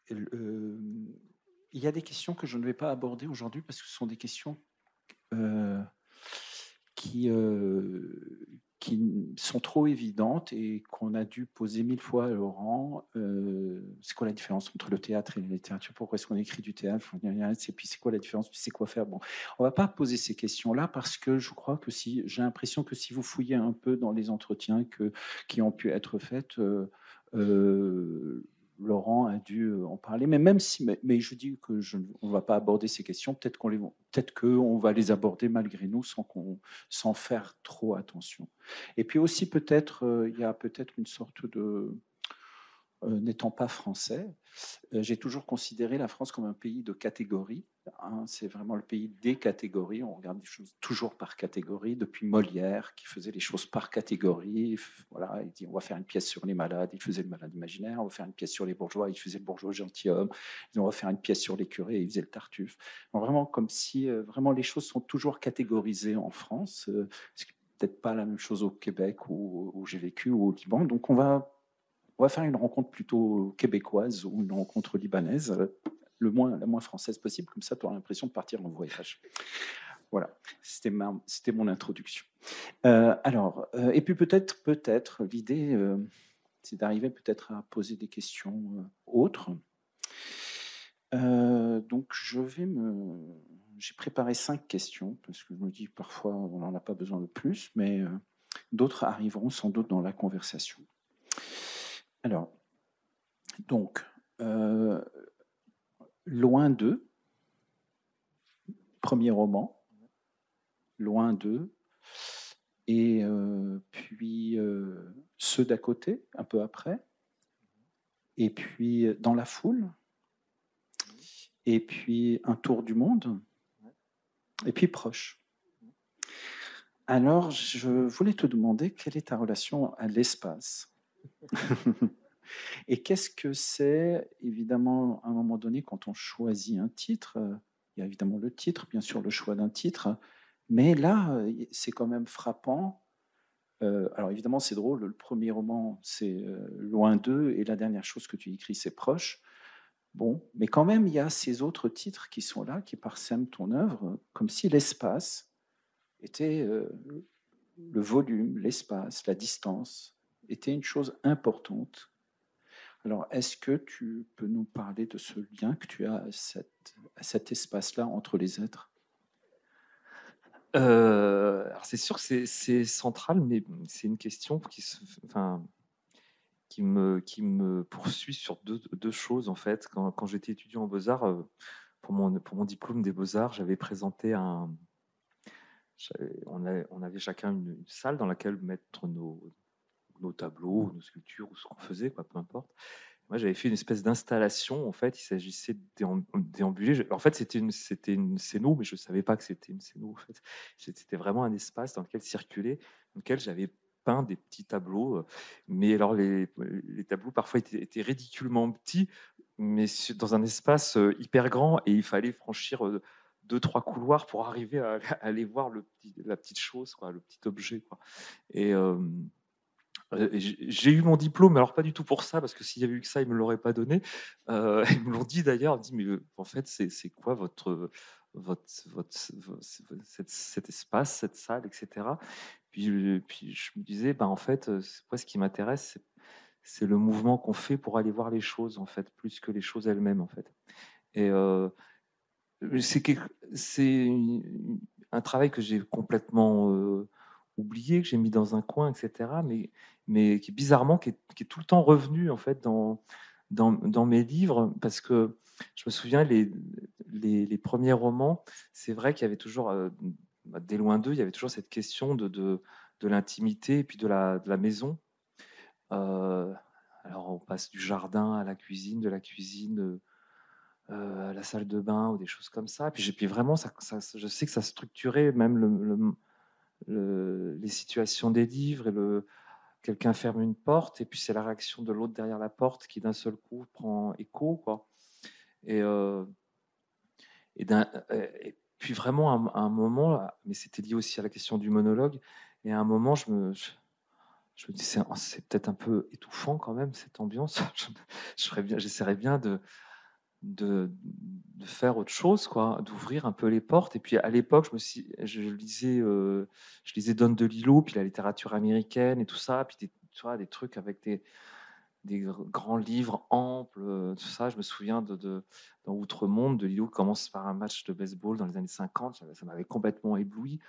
euh, il y a des questions que je ne vais pas aborder aujourd'hui parce que ce sont des questions euh, qui, euh, qui sont trop évidentes et qu'on a dû poser 1000 fois à Laurent. C'est quoi la différence entre le théâtre et la littérature? Pourquoi est-ce qu'on écrit du théâtre? Et puis c'est quoi la différence? Puis c'est quoi faire? Bon, on va pas poser ces questions-là parce que je crois que si j'ai l'impression que si vous fouillez un peu dans les entretiens qui ont pu être faits, euh, Laurent a dû en parler, mais même si, mais je dis que on ne va pas aborder ces questions. Peut-être qu'on va les aborder malgré nous sans faire trop attention. Et puis aussi peut-être, il y a peut-être une sorte de, n'étant pas français, j'ai toujours considéré la France comme un pays de catégories. Hein, c'est vraiment le pays des catégories. On regarde les choses toujours par catégorie. Depuis Molière, qui faisait les choses par catégorie. Voilà, il dit on va faire une pièce sur les malades, il faisait le malade imaginaire. On va faire une pièce sur les bourgeois, il faisait le bourgeois gentilhomme. On va faire une pièce sur les curés, il faisait le tartuffe. Donc, vraiment comme si vraiment les choses sont toujours catégorisées en France. Ce qui n'est peut-être pas la même chose au Québec où j'ai vécu ou au Liban. Donc on va faire une rencontre plutôt québécoise ou une rencontre libanaise, la moins française possible, comme ça tu auras l'impression de partir en voyage. Voilà, c'était mon introduction. Et puis peut-être, l'idée, c'est d'arriver peut-être à poser des questions autres. Donc j'ai préparé 5 questions, parce que je me dis parfois on n'en a pas besoin de plus, mais d'autres arriveront sans doute dans la conversation. Alors, donc, Loin d'eux, premier roman, Loin d'eux, et puis Ceux d'à côté, un peu après, et puis Dans la foule, et puis Un tour du monde, et puis Proche. Alors, je voulais te demander quelle est ta relation à l'espace. Et qu'est-ce que c'est, évidemment, à un moment donné, quand on choisit un titre, il y a évidemment le titre, bien sûr, le choix d'un titre, mais là, c'est quand même frappant. Alors évidemment, c'est drôle, le premier roman, c'est Loin d'eux, et la dernière chose que tu écris, c'est Proche. Bon, mais quand même, il y a ces autres titres qui sont là, qui parsèment ton œuvre, comme si l'espace était le volume, l'espace, la distance, était une chose importante. Alors, est-ce que tu peux nous parler de ce lien que tu as à cet espace-là entre les êtres? Alors c'est sûr que c'est central, mais c'est une question enfin, qui me poursuit sur deux choses en fait. Quand j'étais étudiant en Beaux-Arts, pour mon diplôme des Beaux-Arts, j'avais présenté on avait chacun une salle dans laquelle mettre nos tableaux, nos sculptures ou ce qu'on faisait, quoi, peu importe. Moi, j'avais fait une espèce d'installation. En fait, il s'agissait de déambuler. En fait, c'était une scéno, mais je ne savais pas que c'était une scéno. En fait, c'était vraiment un espace dans lequel circuler, dans lequel j'avais peint des petits tableaux. Mais alors, les tableaux parfois étaient ridiculement petits, mais dans un espace hyper grand, et il fallait franchir deux, trois couloirs pour arriver à aller voir la petite chose, quoi, le petit objet, quoi. Et j'ai eu mon diplôme, alors pas du tout pour ça, parce que s'il y avait eu que ça, ils me l'auraient pas donné. Ils me l'ont dit d'ailleurs, ils me dit, mais en fait, c'est quoi cet espace, cette salle, etc. Puis je me disais, ben, en fait, moi, ce qui m'intéresse, c'est le mouvement qu'on fait pour aller voir les choses, en fait, plus que les choses elles-mêmes, en fait. Et c'est un travail que j'ai complètement oublié, que j'ai mis dans un coin, etc. Mais qui bizarrement, qui est tout le temps revenu en fait dans mes livres, parce que je me souviens les premiers romans, c'est vrai qu'il y avait toujours, des Loin d'eux, il y avait toujours cette question de l'intimité et puis de la maison. Euh, alors on passe du jardin à la cuisine, de la cuisine à la salle de bain ou des choses comme ça. Puis vraiment, je sais que ça structurait même les situations des livres. Quelqu'un ferme une porte et puis c'est la réaction de l'autre derrière la porte qui d'un seul coup prend écho, quoi. Et, euh, et puis vraiment à un moment, mais c'était lié aussi à la question du monologue. Et à un moment, je me dis c'est peut-être un peu étouffant quand même cette ambiance. J'essaierais bien de faire autre chose, quoi, d'ouvrir un peu les portes. Et puis à l'époque, je lisais Don DeLillo, puis la littérature américaine et tout ça, puis tu vois, des trucs avec des grands livres amples, tout ça. Je me souviens dans Outre-Monde, DeLillo commence par un match de baseball dans les années 50, ça m'avait complètement ébloui.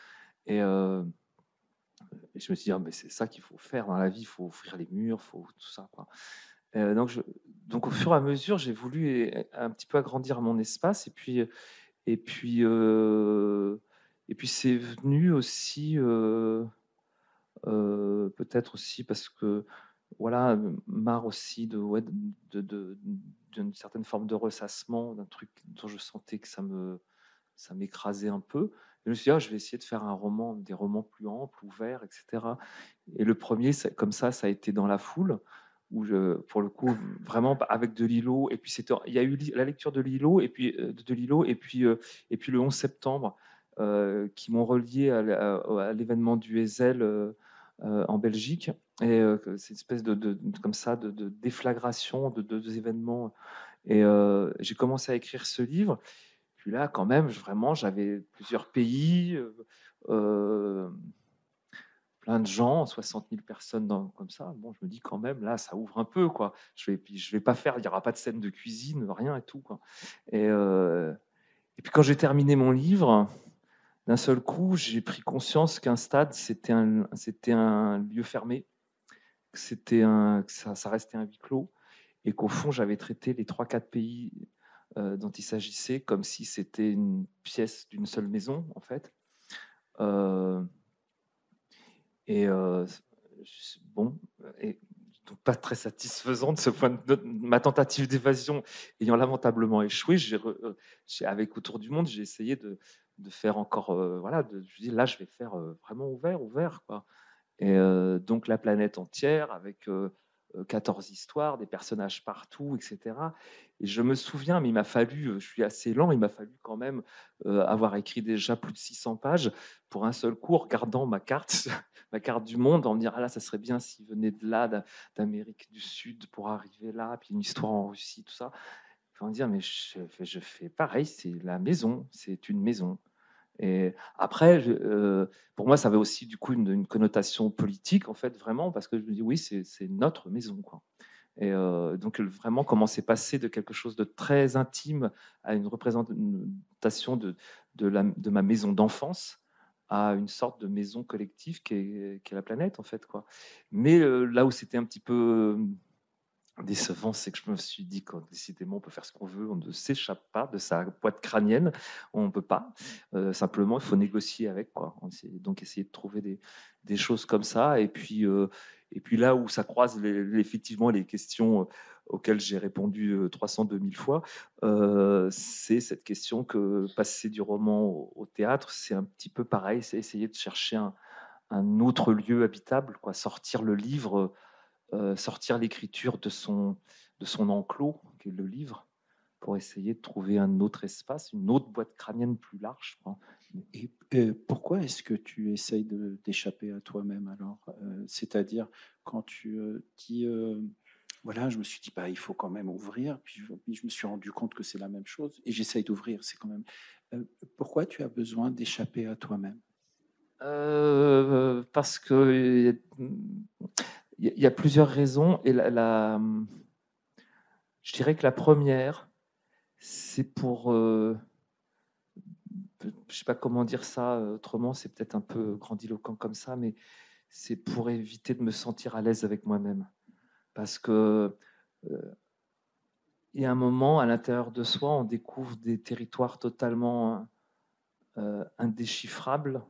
Et je me suis dit, ah, mais c'est ça qu'il faut faire dans la vie, il faut ouvrir les murs, faut tout ça, quoi. Donc au fur et à mesure, j'ai voulu un petit peu agrandir mon espace, et puis, c'est venu aussi, peut-être aussi parce que, voilà, marre aussi d'une certaine forme de ressassement, d'un truc dont je sentais que ça m'écrasait un peu. Je me suis dit, ah, je vais essayer de faire des romans plus amples, ouverts, etc. Et le premier, comme ça a été Dans la foule, où pour le coup, vraiment avec de Lillo. Et puis il y a eu la lecture de Lillo, et puis le 11 septembre, qui m'ont relié à l'événement du Ezel en Belgique. Et c'est une espèce comme ça, de déflagration de deux événements. Et j'ai commencé à écrire ce livre. Puis là, quand même, vraiment, j'avais plusieurs pays, euh, plein de gens, 60 000 personnes comme ça. Bon, je me dis quand même, là, ça ouvre un peu, quoi. Je vais pas faire, il n'y aura pas de scène de cuisine, rien et tout, quoi. Et puis quand j'ai terminé mon livre, d'un seul coup, j'ai pris conscience qu'un stade, c'était un lieu fermé, que ça restait un huis clos, et qu'au fond, j'avais traité les 3-4 pays dont il s'agissait comme si c'était une pièce d'une seule maison, en fait. Euh, et bon, et donc pas très satisfaisant de ce point ma tentative d'évasion ayant lamentablement échoué. Avec Autour du monde, j'ai essayé de faire encore, voilà, je dis là, je vais faire vraiment ouvert, quoi. Et donc la planète entière avec 14 histoires, des personnages partout, etc. Et je me souviens, mais il m'a fallu, je suis assez lent, il m'a fallu quand même avoir écrit déjà plus de 600 pages pour un seul coup, en regardant ma carte, ma carte du monde, en me dire, ah là, ça serait bien s'il venait de là, d'Amérique du Sud pour arriver là, puis une histoire en Russie, tout ça. Puis on me dire, mais je fais pareil, c'est la maison, c'est une maison. Et après, pour moi, ça avait aussi du coup une connotation politique, en fait, vraiment, parce que je me dis, oui, c'est notre maison, quoi. Et donc, vraiment, comment c'est passé de quelque chose de très intime à une représentation de ma maison d'enfance à une sorte de maison collective qui est la planète, en fait, quoi. Mais là où c'était un petit peu décevant, c'est que je me suis dit que décidément, on peut faire ce qu'on veut, on ne s'échappe pas de sa boîte crânienne, on ne peut pas. Simplement, il faut négocier avec, quoi. Donc, essayer de trouver des choses comme ça. Et puis là où ça croise effectivement les questions auxquelles j'ai répondu 302 000 fois, c'est cette question que passer du roman au théâtre, c'est un petit peu pareil, c'est essayer de chercher un autre lieu habitable, quoi, sortir le livre, sortir l'écriture de son enclos, qui est le livre, pour essayer de trouver un autre espace, une autre boîte crânienne plus large, je crois. Et pourquoi est-ce que tu essayes d'échapper à toi-même alors c'est-à-dire quand tu dis voilà, je me suis dit bah il faut quand même ouvrir, puis je me suis rendu compte que c'est la même chose et j'essaye d'ouvrir, c'est quand même. Pourquoi tu as besoin d'échapper à toi-même? Parce que il y a plusieurs raisons, et je dirais que la première, c'est pour je sais pas comment dire ça autrement, c'est peut-être un peu grandiloquent comme ça, mais c'est pour éviter de me sentir à l'aise avec moi-même. Parce que il y a un moment, à l'intérieur de soi, on découvre des territoires totalement indéchiffrables,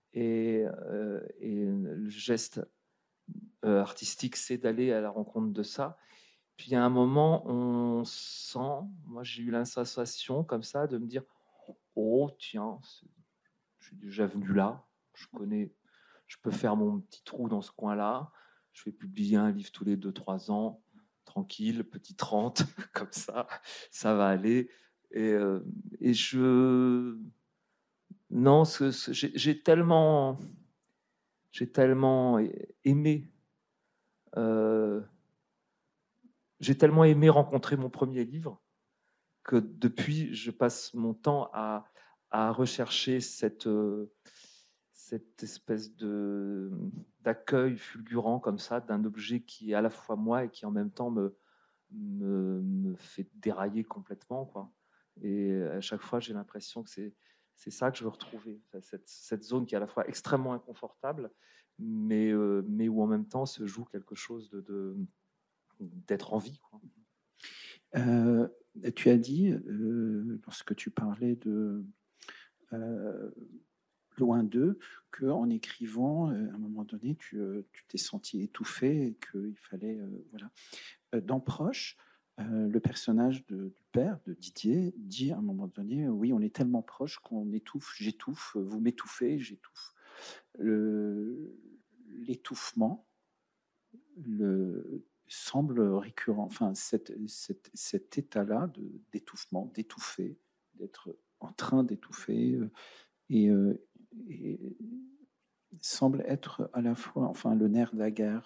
et le geste artistique, c'est d'aller à la rencontre de ça. Puis il y a un moment, on sent, moi j'ai eu la sensation comme ça de me dire, oh tiens, je suis déjà venu là, je connais, je peux faire mon petit trou dans ce coin-là, je vais publier un livre tous les 2-3 ans, tranquille, petit 30, comme ça va aller. Et, euh, et je... Non, j'ai tellement aimé, euh, j'ai tellement aimé rencontrer mon premier livre que depuis, je passe mon temps à rechercher cette espèce d'accueil fulgurant comme ça d'un objet qui est à la fois moi et qui en même temps me fait dérailler complètement, quoi. Et à chaque fois, j'ai l'impression que c'est ça que je veux retrouver, cette zone qui est à la fois extrêmement inconfortable, mais où en même temps se joue quelque chose d'être en vie, quoi. Tu as dit, lorsque tu parlais de loin d'eux, qu'en écrivant, à un moment donné, tu t'es senti étouffé et qu'il fallait... voilà. Dans Proche, le personnage du père, de Didier, dit à un moment donné, oui, on est tellement proche qu'on étouffe, j'étouffe, vous m'étouffez, j'étouffe. L'étouffement semble récurrent, enfin, cet état-là d'étouffement, d'étouffer, d'être en train d'étouffer, et semble être à la fois, enfin, le nerf de la guerre.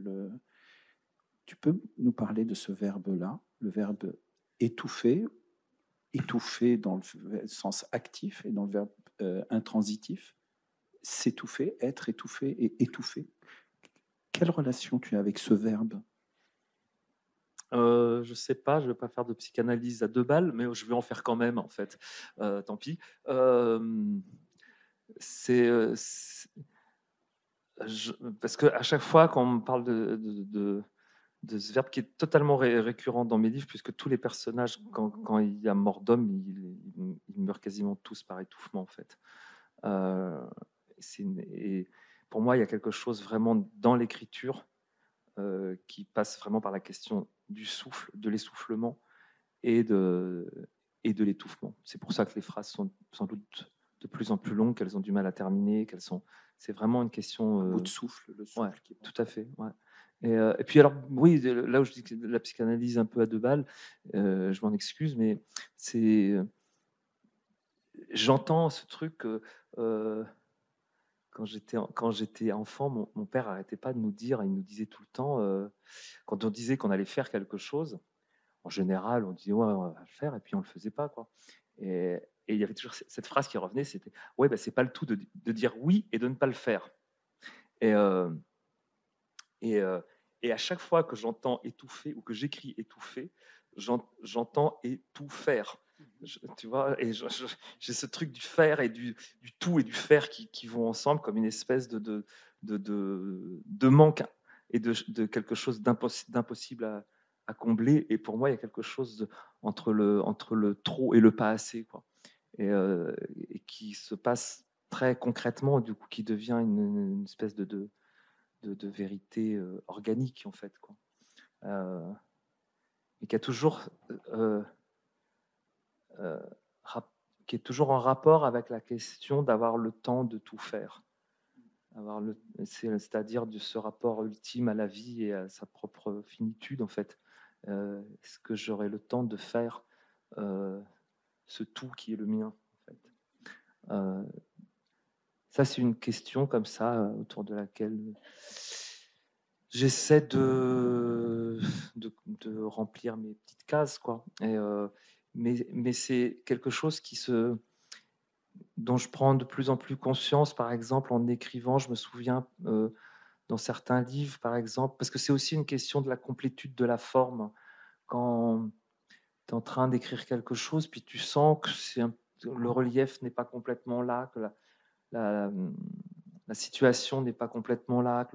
Tu peux nous parler de ce verbe-là, le verbe étouffer, étouffer dans le sens actif et dans le verbe intransitif, s'étouffer, être étouffé et étouffer. Quelle relation tu as avec ce verbe? Je sais pas, je vais pas faire de psychanalyse à 2 balles, mais je vais en faire quand même, en fait. Tant pis. Parce qu'à chaque fois qu'on me parle de ce verbe qui est totalement récurrent dans mes livres, puisque tous les personnages, quand il y a mort d'homme, ils meurent quasiment tous par étouffement, en fait. Et pour moi, il y a quelque chose vraiment dans l'écriture qui passe vraiment par la question du souffle, de l'essoufflement et de, et de l'étouffement. C'est pour ça que les phrases sont sans doute de plus en plus longues, qu'elles ont du mal à terminer, c'est vraiment une question... Un bout de souffle, le souffle ouais, qui est bon. tout à fait. Ouais. Et puis alors, oui, là où je dis que la psychanalyse un peu à 2 balles, je m'en excuse, mais c'est... J'entends ce truc... quand j'étais enfant, mon père arrêtait pas de nous dire, il nous disait tout le temps, quand on disait qu'on allait faire quelque chose, en général, on disait ouais, on va le faire, et puis on le faisait pas, quoi. Et il y avait toujours cette phrase qui revenait, c'était ouais, bah, c'est pas le tout de dire oui et de ne pas le faire. Et, euh, et, euh, et à chaque fois que j'entends étouffer ou que j'écris étouffer, j'entends et tout faire. Tu vois, et j'ai ce truc du faire et du tout et du faire qui vont ensemble comme une espèce de manque et de quelque chose d'impossible à combler. Et pour moi, il y a quelque chose entre le trop et le pas assez, quoi. Et qui se passe très concrètement, du coup, qui devient une espèce de vérité organique, en fait, quoi. Et qui a toujours euh, qui est toujours en rapport avec la question d'avoir le temps de tout faire. C'est-à-dire de ce rapport ultime à la vie et à sa propre finitude, en fait. Est-ce que j'aurai le temps de faire ce tout qui est le mien, en fait. Ça, c'est une question comme ça autour de laquelle j'essaie de remplir mes petites cases, quoi. Mais c'est quelque chose dont je prends de plus en plus conscience, par exemple, en écrivant. Je me souviens dans certains livres, par exemple, parce que c'est aussi une question de la complétude de la forme. Quand tu es en train d'écrire quelque chose, puis tu sens que le relief n'est pas complètement là, que la, la situation n'est pas complètement là,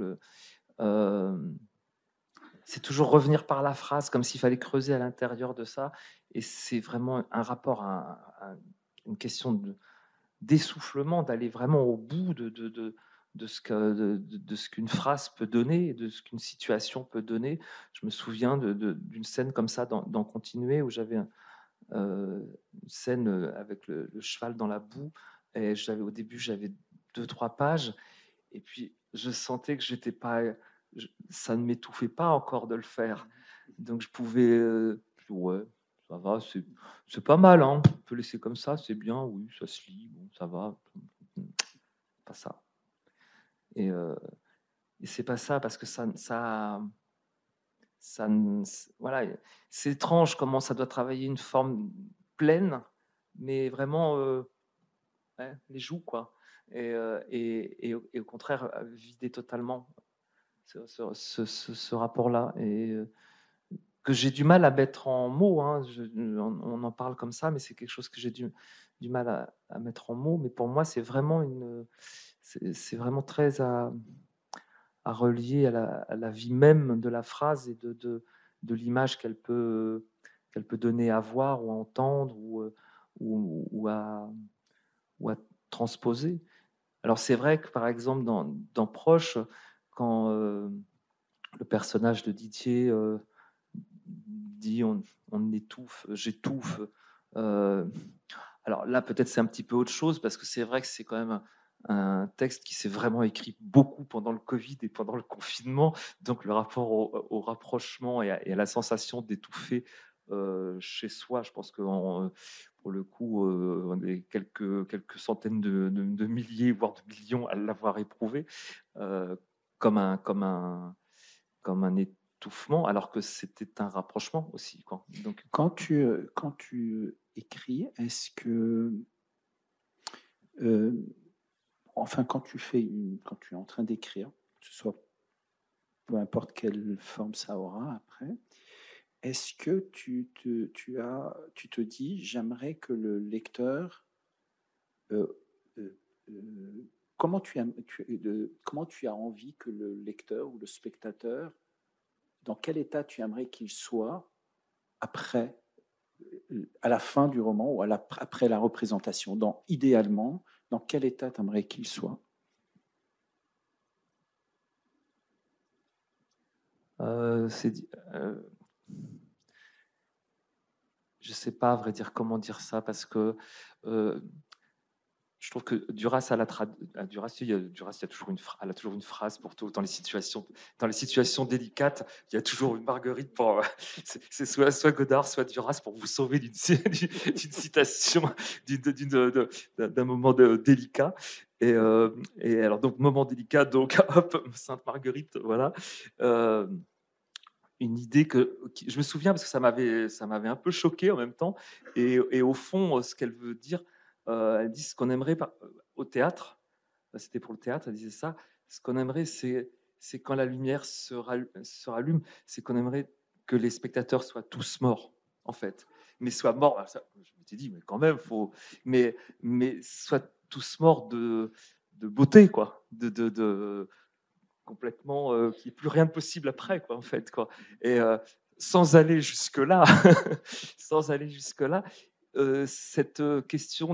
c'est toujours revenir par la phrase, comme s'il fallait creuser à l'intérieur de ça. Et c'est vraiment un rapport à une question d'essoufflement, d'aller vraiment au bout de ce qu'une phrase peut donner, de ce qu'une situation peut donner. Je me souviens d'une scène comme ça dans Continuer, où j'avais une scène avec le cheval dans la boue. Et au début, j'avais 2-3 pages. Et puis, je sentais que j'étais pas, ça ne m'étouffait pas encore de le faire. Donc, je pouvais, ouais, ça va, c'est pas mal, hein. On peut laisser comme ça, c'est bien, oui, ça se lit, bon, ça va. Pas ça. Et c'est pas ça, parce que ça voilà, c'est étrange comment ça doit travailler une forme pleine, mais vraiment ouais, les joues, quoi. Et au contraire, vider totalement ce rapport-là. Et que j'ai du mal à mettre en mots. Hein. On en parle comme ça, mais c'est quelque chose que j'ai du mal à mettre en mots. Mais pour moi, c'est vraiment c'est vraiment très à relier à la vie même de la phrase et de l'image qu'elle peut donner à voir ou à entendre ou à transposer. Alors c'est vrai que par exemple dans Proche, quand le personnage de Didier dit on étouffe, j'étouffe. euh, alors là, peut-être c'est un petit peu autre chose parce que c'est vrai que c'est quand même un texte qui s'est vraiment écrit beaucoup pendant le Covid et pendant le confinement. Donc le rapport au rapprochement et à la sensation d'étouffer chez soi, je pense que pour le coup, on est quelques centaines de milliers, voire de millions à l'avoir éprouvé euh, comme comme un étouffement, alors que c'était un rapprochement aussi, quoi. Donc, Quand tu écris, est-ce que, euh, enfin, quand tu es en train d'écrire, que ce soit peu importe quelle forme ça aura après, est-ce que tu te dis, j'aimerais que le lecteur, euh, euh, comment tu as envie que le lecteur ou le spectateur, dans quel état tu aimerais qu'il soit après, à la fin du roman ou après la représentation, idéalement, dans quel état tu aimerais qu'il soit? c'est je sais pas, à vrai dire, comment dire ça, parce que je trouve que Duras, Duras, Duras, elle a toujours une phrase pour tout. Dans les situations délicates, il y a toujours une marguerite pour. C'est soit Godard, soit Duras pour vous sauver d'une citation, d'un moment délicat. Et alors, donc, moment délicat, donc, hop, Sainte Marguerite, voilà. Euh, une idée je me souviens parce que ça m'avait un peu choqué en même temps. Et au fond, ce qu'elle veut dire, elle dit ce qu'on aimerait au théâtre, c'était pour le théâtre, elle disait ça, ce qu'on aimerait, c'est quand la lumière se rallume, c'est qu'on aimerait que les spectateurs soient tous morts, en fait. Mais soient morts, ça, je m'étais dit, mais quand même, mais soient tous morts de beauté, quoi, complètement qu'il n'y ait plus rien de possible après, quoi, en fait, quoi. Et sans aller jusque là, sans aller jusque là, cette question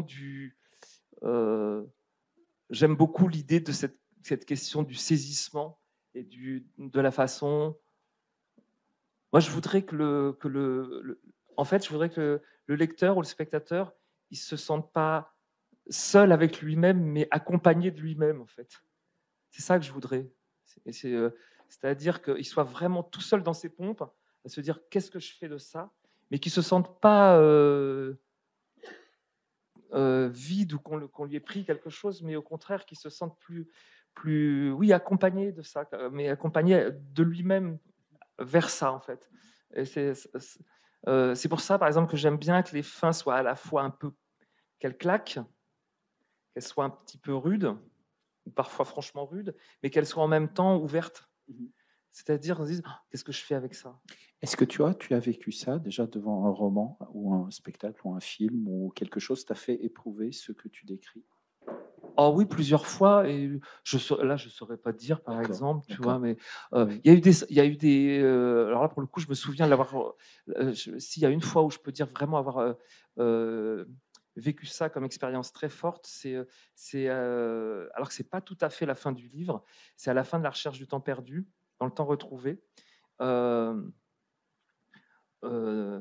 j'aime beaucoup l'idée de cette question du saisissement et de la façon. Moi, je voudrais en fait, je voudrais que le lecteur ou le spectateur, il se sente pas seul avec lui-même, mais accompagné de lui-même, en fait. C'est ça que je voudrais. C'est-à-dire qu'il soit vraiment tout seul dans ses pompes, à se dire qu'est-ce que je fais de ça, mais qu'il ne se sente pas vide ou qu'on lui ait pris quelque chose, mais au contraire qu'il se sente oui, accompagné de ça, mais accompagné de lui-même vers ça, en fait. Et c'est pour ça, par exemple, que j'aime bien que les fins soient à la fois un peu qu'elles claquent, qu'elles soient un petit peu rudes, ou parfois franchement rudes, mais qu'elles soient en même temps ouvertes. C'est-à-dire, on se dit, ah, qu'est-ce que je fais avec ça? Est-ce que tu as vécu ça déjà devant un roman ou un spectacle ou un film ou quelque chose t'a fait éprouver ce que tu décris? Oh oui, plusieurs fois. Et là, je ne saurais pas te dire, par exemple, tu vois, d'accord. mais Oui. il y a eu des. Alors là, pour le coup, je me souviens de l'avoir. S'il y a une fois où je peux dire vraiment avoir vécu ça comme expérience très forte, alors que c'est pas tout à fait la fin du livre, c'est à la fin de La Recherche du temps perdu, dans Le temps retrouvé. Euh, euh,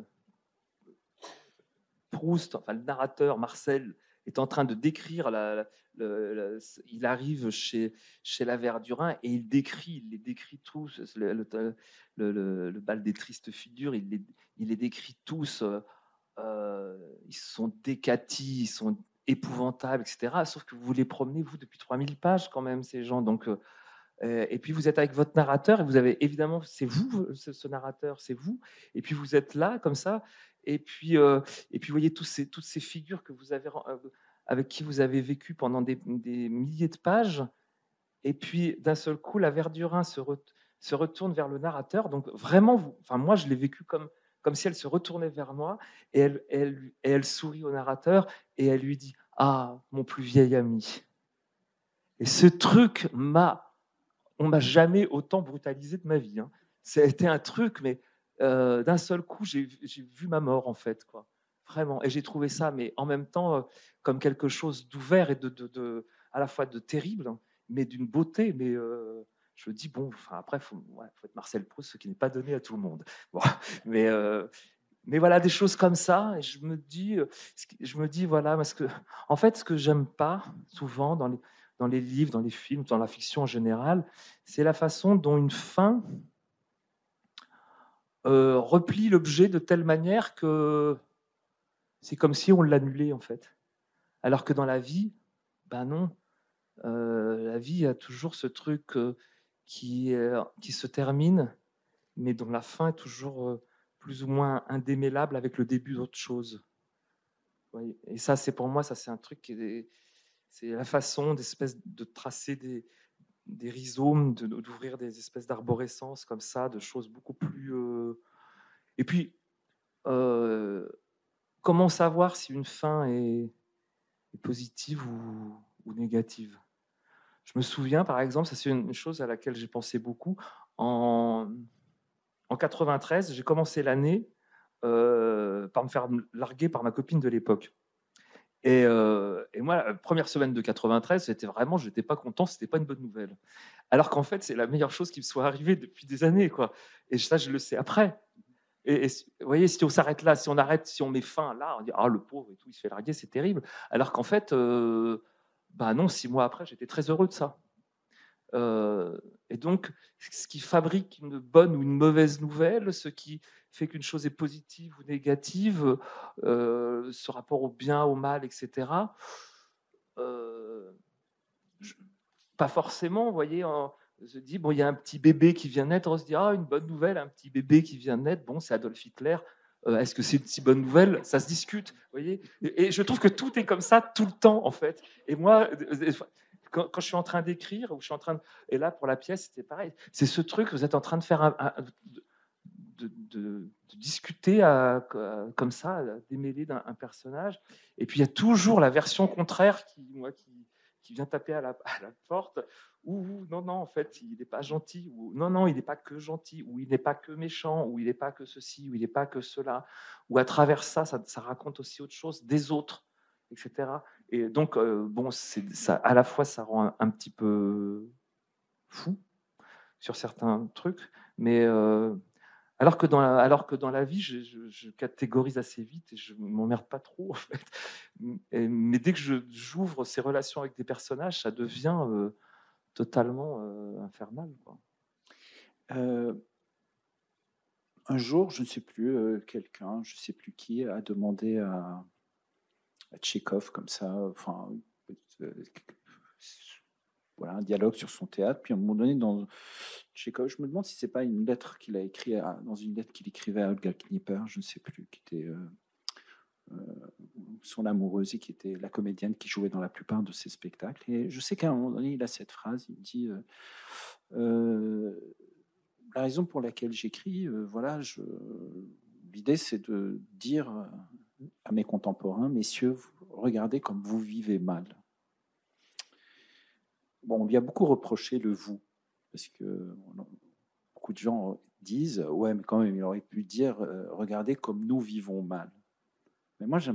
Proust, enfin le narrateur Marcel, est en train de décrire il arrive chez la Verdurin et il les décrit tous, le bal des tristes figures, il les décrit tous, ils sont décatis, ils sont épouvantables, etc. Sauf que vous les promenez, vous, depuis 3000 pages quand même, ces gens. Donc, Et puis vous êtes avec votre narrateur et vous avez évidemment, c'est vous, ce narrateur, c'est vous. Et puis vous êtes là comme ça. Et puis vous voyez toutes ces figures que vous avez, avec qui vous avez vécu pendant des milliers de pages. Et puis d'un seul coup, la Verdurin se retourne vers le narrateur. Donc vraiment, enfin moi je l'ai vécu comme si elle se retournait vers moi et elle sourit au narrateur et elle lui dit: ah, mon plus vieil ami. Et ce truc on m'a jamais autant brutalisé de ma vie. Hein. C'était un truc, mais d'un seul coup, j'ai vu ma mort, en fait, quoi. Vraiment. Et j'ai trouvé ça, mais en même temps, comme quelque chose d'ouvert et à la fois de terrible, hein, mais d'une beauté. Mais je me dis, bon, enfin, après, faut être Marcel Proust, ce qui n'est pas donné à tout le monde. Bon, mais, euh, mais voilà, des choses comme ça. Et je me dis voilà, parce que, en fait, ce que j'aime pas souvent dans les livres, dans les films, dans la fiction en général, c'est la façon dont une fin replie l'objet de telle manière que c'est comme si on l'annulait, en fait. Alors que dans la vie, ben non, la vie a toujours ce truc qui se termine, mais dont la fin est toujours plus ou moins indémêlable avec le début d'autre chose. Oui. Et ça, c'est pour moi, ça c'est un truc c'est la façon d'espèce de tracer des rhizomes, d'ouvrir des espèces d'arborescences comme ça, de choses beaucoup plus. Et puis, euh, comment savoir si une fin est positive ou négative? Je me souviens, par exemple, ça c'est une chose à laquelle j'ai pensé beaucoup. En 93, j'ai commencé l'année par me faire larguer par ma copine de l'époque. Et moi, la première semaine de 93, c'était vraiment, je n'étais pas content, c'était pas une bonne nouvelle. Alors qu'en fait, c'est la meilleure chose qui me soit arrivée depuis des années, quoi. Et ça, je le sais après. Et vous voyez, si on s'arrête là, si on arrête, si on met fin là, on dit ah le pauvre et tout, il se fait larguer, c'est terrible. Alors qu'en fait, bah non, 6 mois après, j'étais très heureux de ça. Et donc, ce qui fabrique une bonne ou une mauvaise nouvelle, ce qui fait qu'une chose est positive ou négative, ce rapport au bien, au mal, etc. euh, je- Pas forcément, vous voyez, on se dit, bon, il y a un petit bébé qui vient naître, on se dit, ah, une bonne nouvelle, un petit bébé qui vient naître, bon, c'est Adolf Hitler. Est-ce que c'est une si bonne nouvelle? Ça se discute, vous voyez. Et je trouve que tout est comme ça tout le temps, en fait. Et moi, quand je suis en train d'écrire, ou je suis en train de... Et là, pour la pièce, c'était pareil. C'est ce truc, vous êtes en train de faire de discuter comme ça, démêler d'un personnage. Et puis il y a toujours la version contraire qui vient taper à la porte. Ou non, non, en fait, il n'est pas gentil. Ou non, non, il n'est pas que gentil. Ou il n'est pas que méchant. Ou il n'est pas que ceci. Ou il n'est pas que cela. Ou à travers ça raconte aussi autre chose des autres, etc. Et donc, bon, ça, à la fois, ça rend un petit peu fou sur certains trucs, mais alors que dans la vie, je catégorise assez vite et je ne m'emmerde pas trop, en fait. Mais dès que j'ouvre ces relations avec des personnages, ça devient totalement infernal, quoi. Euh, un jour, je ne sais plus, quelqu'un, je ne sais plus qui, a demandé à Tchekhov comme ça, enfin, euh, voilà, un dialogue sur son théâtre. Puis à un moment donné, dans Tchekhov, je me demande si c'est pas une lettre qu'il a écrite dans une lettre qu'il écrivait à Olga Knipper, je ne sais plus, qui était euh, son amoureuse et qui était la comédienne qui jouait dans la plupart de ses spectacles. Et je sais qu'à un moment donné, il a cette phrase, il dit la raison pour laquelle j'écris, voilà, l'idée c'est de dire à mes contemporains, messieurs, regardez comme vous vivez mal. Bon, on lui a beaucoup reproché le vous, parce que beaucoup de gens disent, ouais, mais quand même, il aurait pu dire, regardez comme nous vivons mal. Mais moi,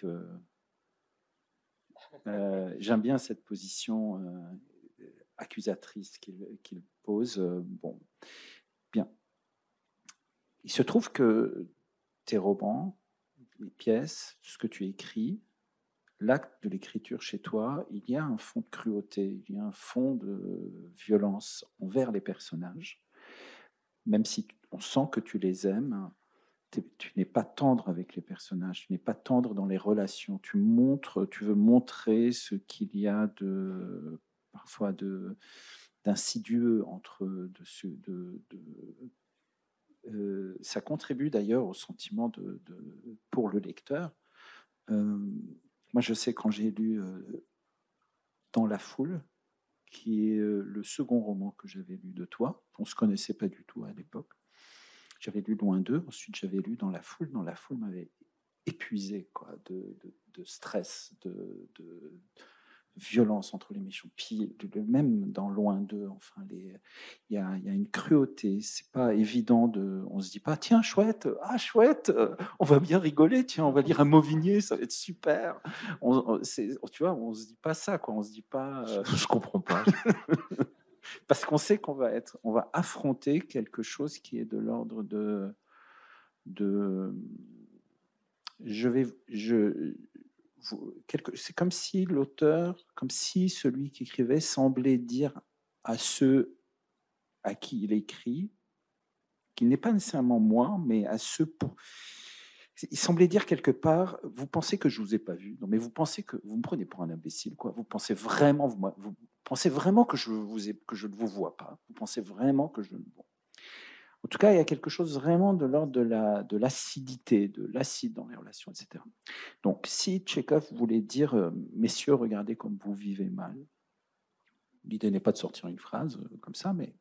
j'aime bien cette position accusatrice qu'il pose. Bon, bien. Il se trouve que tes romans, les pièces, ce que tu écris, l'acte de l'écriture chez toi, il y a un fond de cruauté, il y a un fond de violence envers les personnages, même si on sent que tu les aimes. Tu n'es pas tendre avec les personnages, tu n'es pas tendre dans les relations. Tu veux montrer ce qu'il y a de parfois d'insidieux ça contribue d'ailleurs au sentiment pour le lecteur. Moi, je sais quand j'ai lu Dans la foule, qui est le second roman que j'avais lu de toi, on ne se connaissait pas du tout à l'époque. J'avais lu Loin d'eux, ensuite j'avais lu Dans la foule. Dans la foule m'avait épuisé quoi, de stress, de violence entre les méchants. Puis même dans Loin d'eux, enfin, il y a une cruauté. C'est pas évident on se dit pas tiens chouette, on va bien rigoler, tiens on va lire un Mauvigné, ça va être super. Tu vois, on se dit pas ça quoi, on se dit pas. Je comprends pas. Parce qu'on sait qu'on va affronter quelque chose qui est de l'ordre c'est comme si l'auteur, comme si celui qui écrivait semblait dire à ceux à qui il écrit, qu'il n'est pas nécessairement moi, mais à ceux il semblait dire quelque part, vous pensez que je vous ai pas vu, non mais vous pensez que vous me prenez pour un imbécile, quoi. Vous pensez vraiment, vous pensez vraiment que je ne vous vois pas. Vous pensez vraiment que je. Bon. En tout cas, il y a quelque chose vraiment de l'ordre de l'acidité, de l'acide dans les relations, etc. Donc, si Tchekhov voulait dire, messieurs, regardez comme vous vivez mal, l'idée n'est pas de sortir une phrase comme ça, mais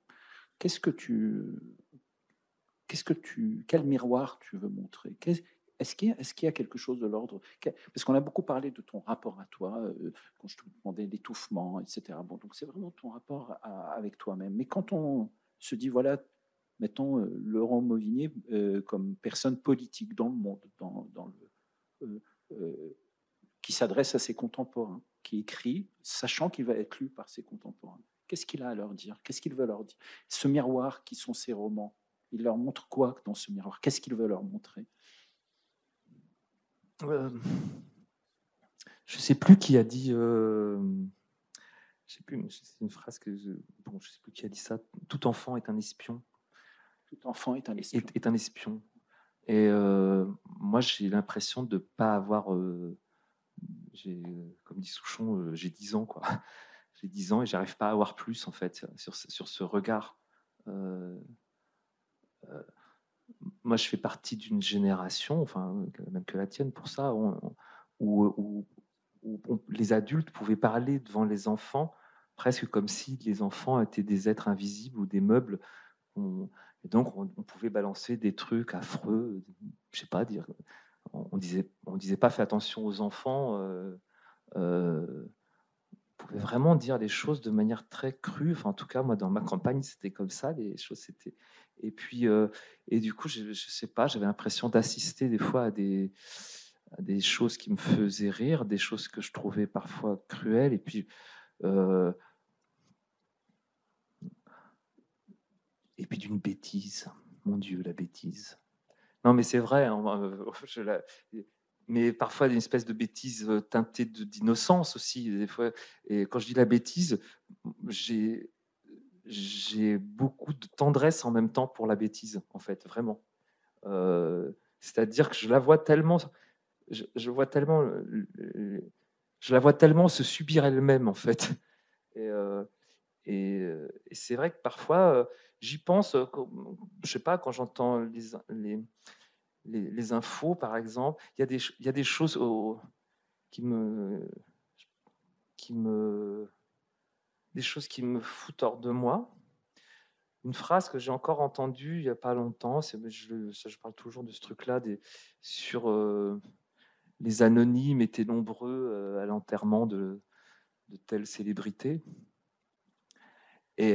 quel miroir tu veux montrer? Est-ce qu'il y a quelque chose de l'ordre? Parce qu'on a beaucoup parlé de ton rapport à toi, quand je te demandais l'étouffement, etc. Bon, donc c'est vraiment ton rapport avec toi-même. Mais quand on se dit, voilà, mettons Laurent Mauvigné comme personne politique dans le monde, qui s'adresse à ses contemporains, qui écrit, sachant qu'il va être lu par ses contemporains. Qu'est-ce qu'il a à leur dire? Qu'est-ce qu'il veut leur dire? Ce miroir qui sont ses romans, il leur montre quoi dans ce miroir? Qu'est-ce qu'il veut leur montrer? Je ne sais plus qui a dit. Je sais plus, c'est une phrase que je sais plus qui a dit ça. Tout enfant est un espion. Tout enfant est un espion. Est un espion. Et moi, j'ai l'impression de ne pas avoir. Comme dit Souchon, j'ai 10 ans, quoi. J'ai 10 ans et j'arrive pas à avoir plus, en fait, sur ce regard. Moi, je fais partie d'une génération, enfin, même que la tienne pour ça, où les adultes pouvaient parler devant les enfants presque comme si les enfants étaient des êtres invisibles ou des meubles. Et donc, on pouvait balancer des trucs affreux, je sais pas, dire. On disait pas fais attention aux enfants. On pouvait vraiment dire les choses de manière très crue. Enfin, en tout cas, moi, dans ma campagne, c'était comme ça. Les choses, c'était. Et puis, et du coup, je sais pas, j'avais l'impression d'assister des fois à des choses qui me faisaient rire, des choses que je trouvais parfois cruelles. Et puis, d'une bêtise. Mon Dieu, la bêtise. Non, mais c'est vrai. Mais parfois d'une espèce de bêtise teintée d'innocence aussi. Des fois. Et quand je dis la bêtise, j'ai beaucoup de tendresse en même temps pour la bêtise, en fait, vraiment. C'est-à-dire que je la vois tellement, je vois tellement, je la vois tellement se subir elle-même, en fait. Et, et c'est vrai que parfois, j'y pense, je sais pas, quand j'entends les infos, par exemple, il y a des choses qui me, des choses qui me foutent hors de moi. Une phrase que j'ai encore entendue il n'y a pas longtemps, je parle toujours de ce truc-là, sur les anonymes étaient nombreux à l'enterrement de telle célébrité. Et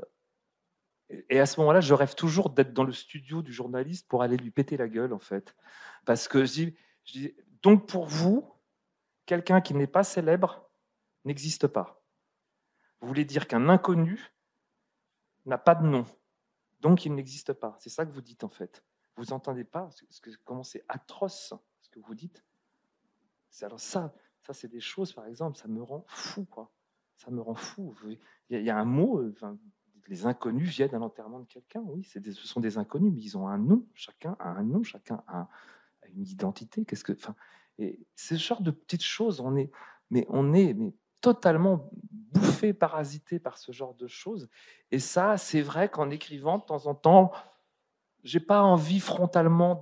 à ce moment-là, je rêve toujours d'être dans le studio du journaliste pour aller lui péter la gueule, en fait. Parce que je dis donc pour vous, quelqu'un qui n'est pas célèbre n'existe pas. Vous voulez dire qu'un inconnu n'a pas de nom, donc il n'existe pas. C'est ça que vous dites, en fait. Vous n'entendez pas comment c'est atroce ce que vous dites. Alors ça c'est des choses, par exemple, ça me rend fou, quoi. Ça me rend fou. Il y a un mot, les inconnus viennent à l'enterrement de quelqu'un. Oui, ce sont des inconnus, mais ils ont un nom. Chacun a un nom, chacun a une identité. Et ce genre de petites choses, mais totalement bouffé, parasité par ce genre de choses. Et ça, c'est vrai qu'en écrivant, de temps en temps, j'ai pas envie frontalement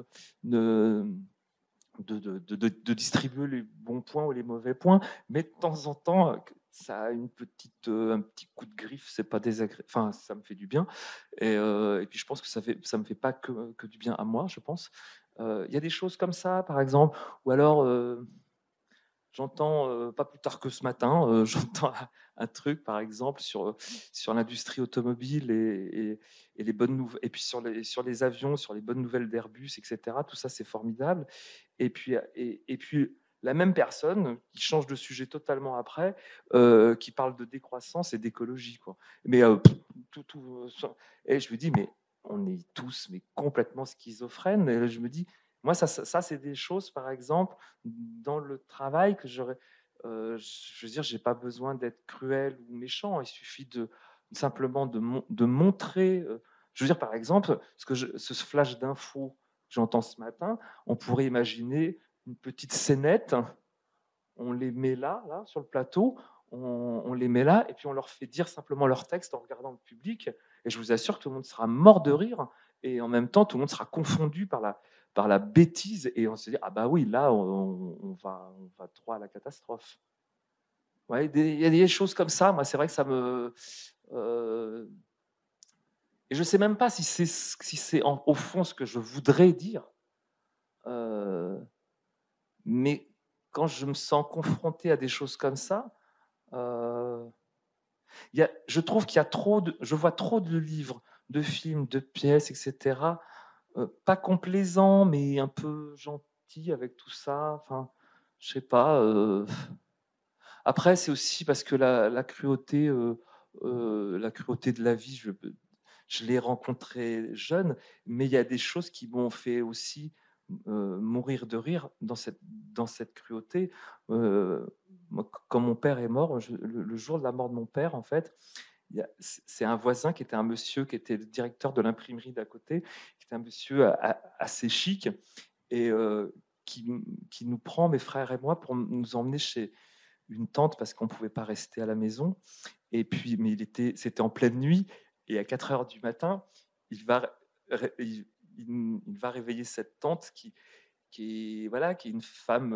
de distribuer les bons points ou les mauvais points, mais de temps en temps, ça a un petit coup de griffe, c'est pas désagréable, enfin, ça me fait du bien. Et puis je pense que ça me fait pas que du bien à moi, je pense. Il y a des choses comme ça, par exemple, ou alors j'entends, pas plus tard que ce matin, j'entends un truc, par exemple, sur l'industrie automobile et les bonnes nouvelles, et puis sur les avions, sur les bonnes nouvelles d'Airbus, etc. Tout ça, c'est formidable. Et puis la même personne qui change de sujet totalement après, qui parle de décroissance et d'écologie, quoi. Mais et je me dis, mais on est tous mais complètement schizophrènes. Et je me dis, moi, ça c'est des choses, par exemple, dans le travail que j'aurais. Je veux dire, j'ai pas besoin d'être cruel ou méchant. Il suffit simplement de montrer. Je veux dire, par exemple, ce flash d'infos que j'entends ce matin, on pourrait imaginer une petite scénette, on les met là sur le plateau, on les met là, et puis on leur fait dire simplement leur texte en regardant le public, et je vous assure que tout le monde sera mort de rire, et en même temps, tout le monde sera confondu par la bêtise, et on se dit, ah bah oui, là, on va droit à la catastrophe. Ouais, il y a des choses comme ça, moi, c'est vrai que ça me... et je ne sais même pas si c'est au fond ce que je voudrais dire, mais quand je me sens confronté à des choses comme ça, je trouve qu'il y a je vois trop de livres, de films, de pièces, etc. Pas complaisants, mais un peu gentils avec tout ça. Enfin, je sais pas. Après, c'est aussi parce que la cruauté de la vie, je l'ai rencontrée jeune, mais il y a des choses qui m'ont fait aussi mourir de rire dans cette cruauté. Moi, quand mon père est mort, le jour de la mort de mon père, en fait, c'est un voisin qui était un monsieur qui était le directeur de l'imprimerie d'à côté, qui était un monsieur assez chic et qui nous prend, mes frères et moi, pour nous emmener chez une tante parce qu'on ne pouvait pas rester à la maison. Et puis, mais c'était en pleine nuit et à 4 heures du matin, il va, il va réveiller cette tante voilà, qui est une femme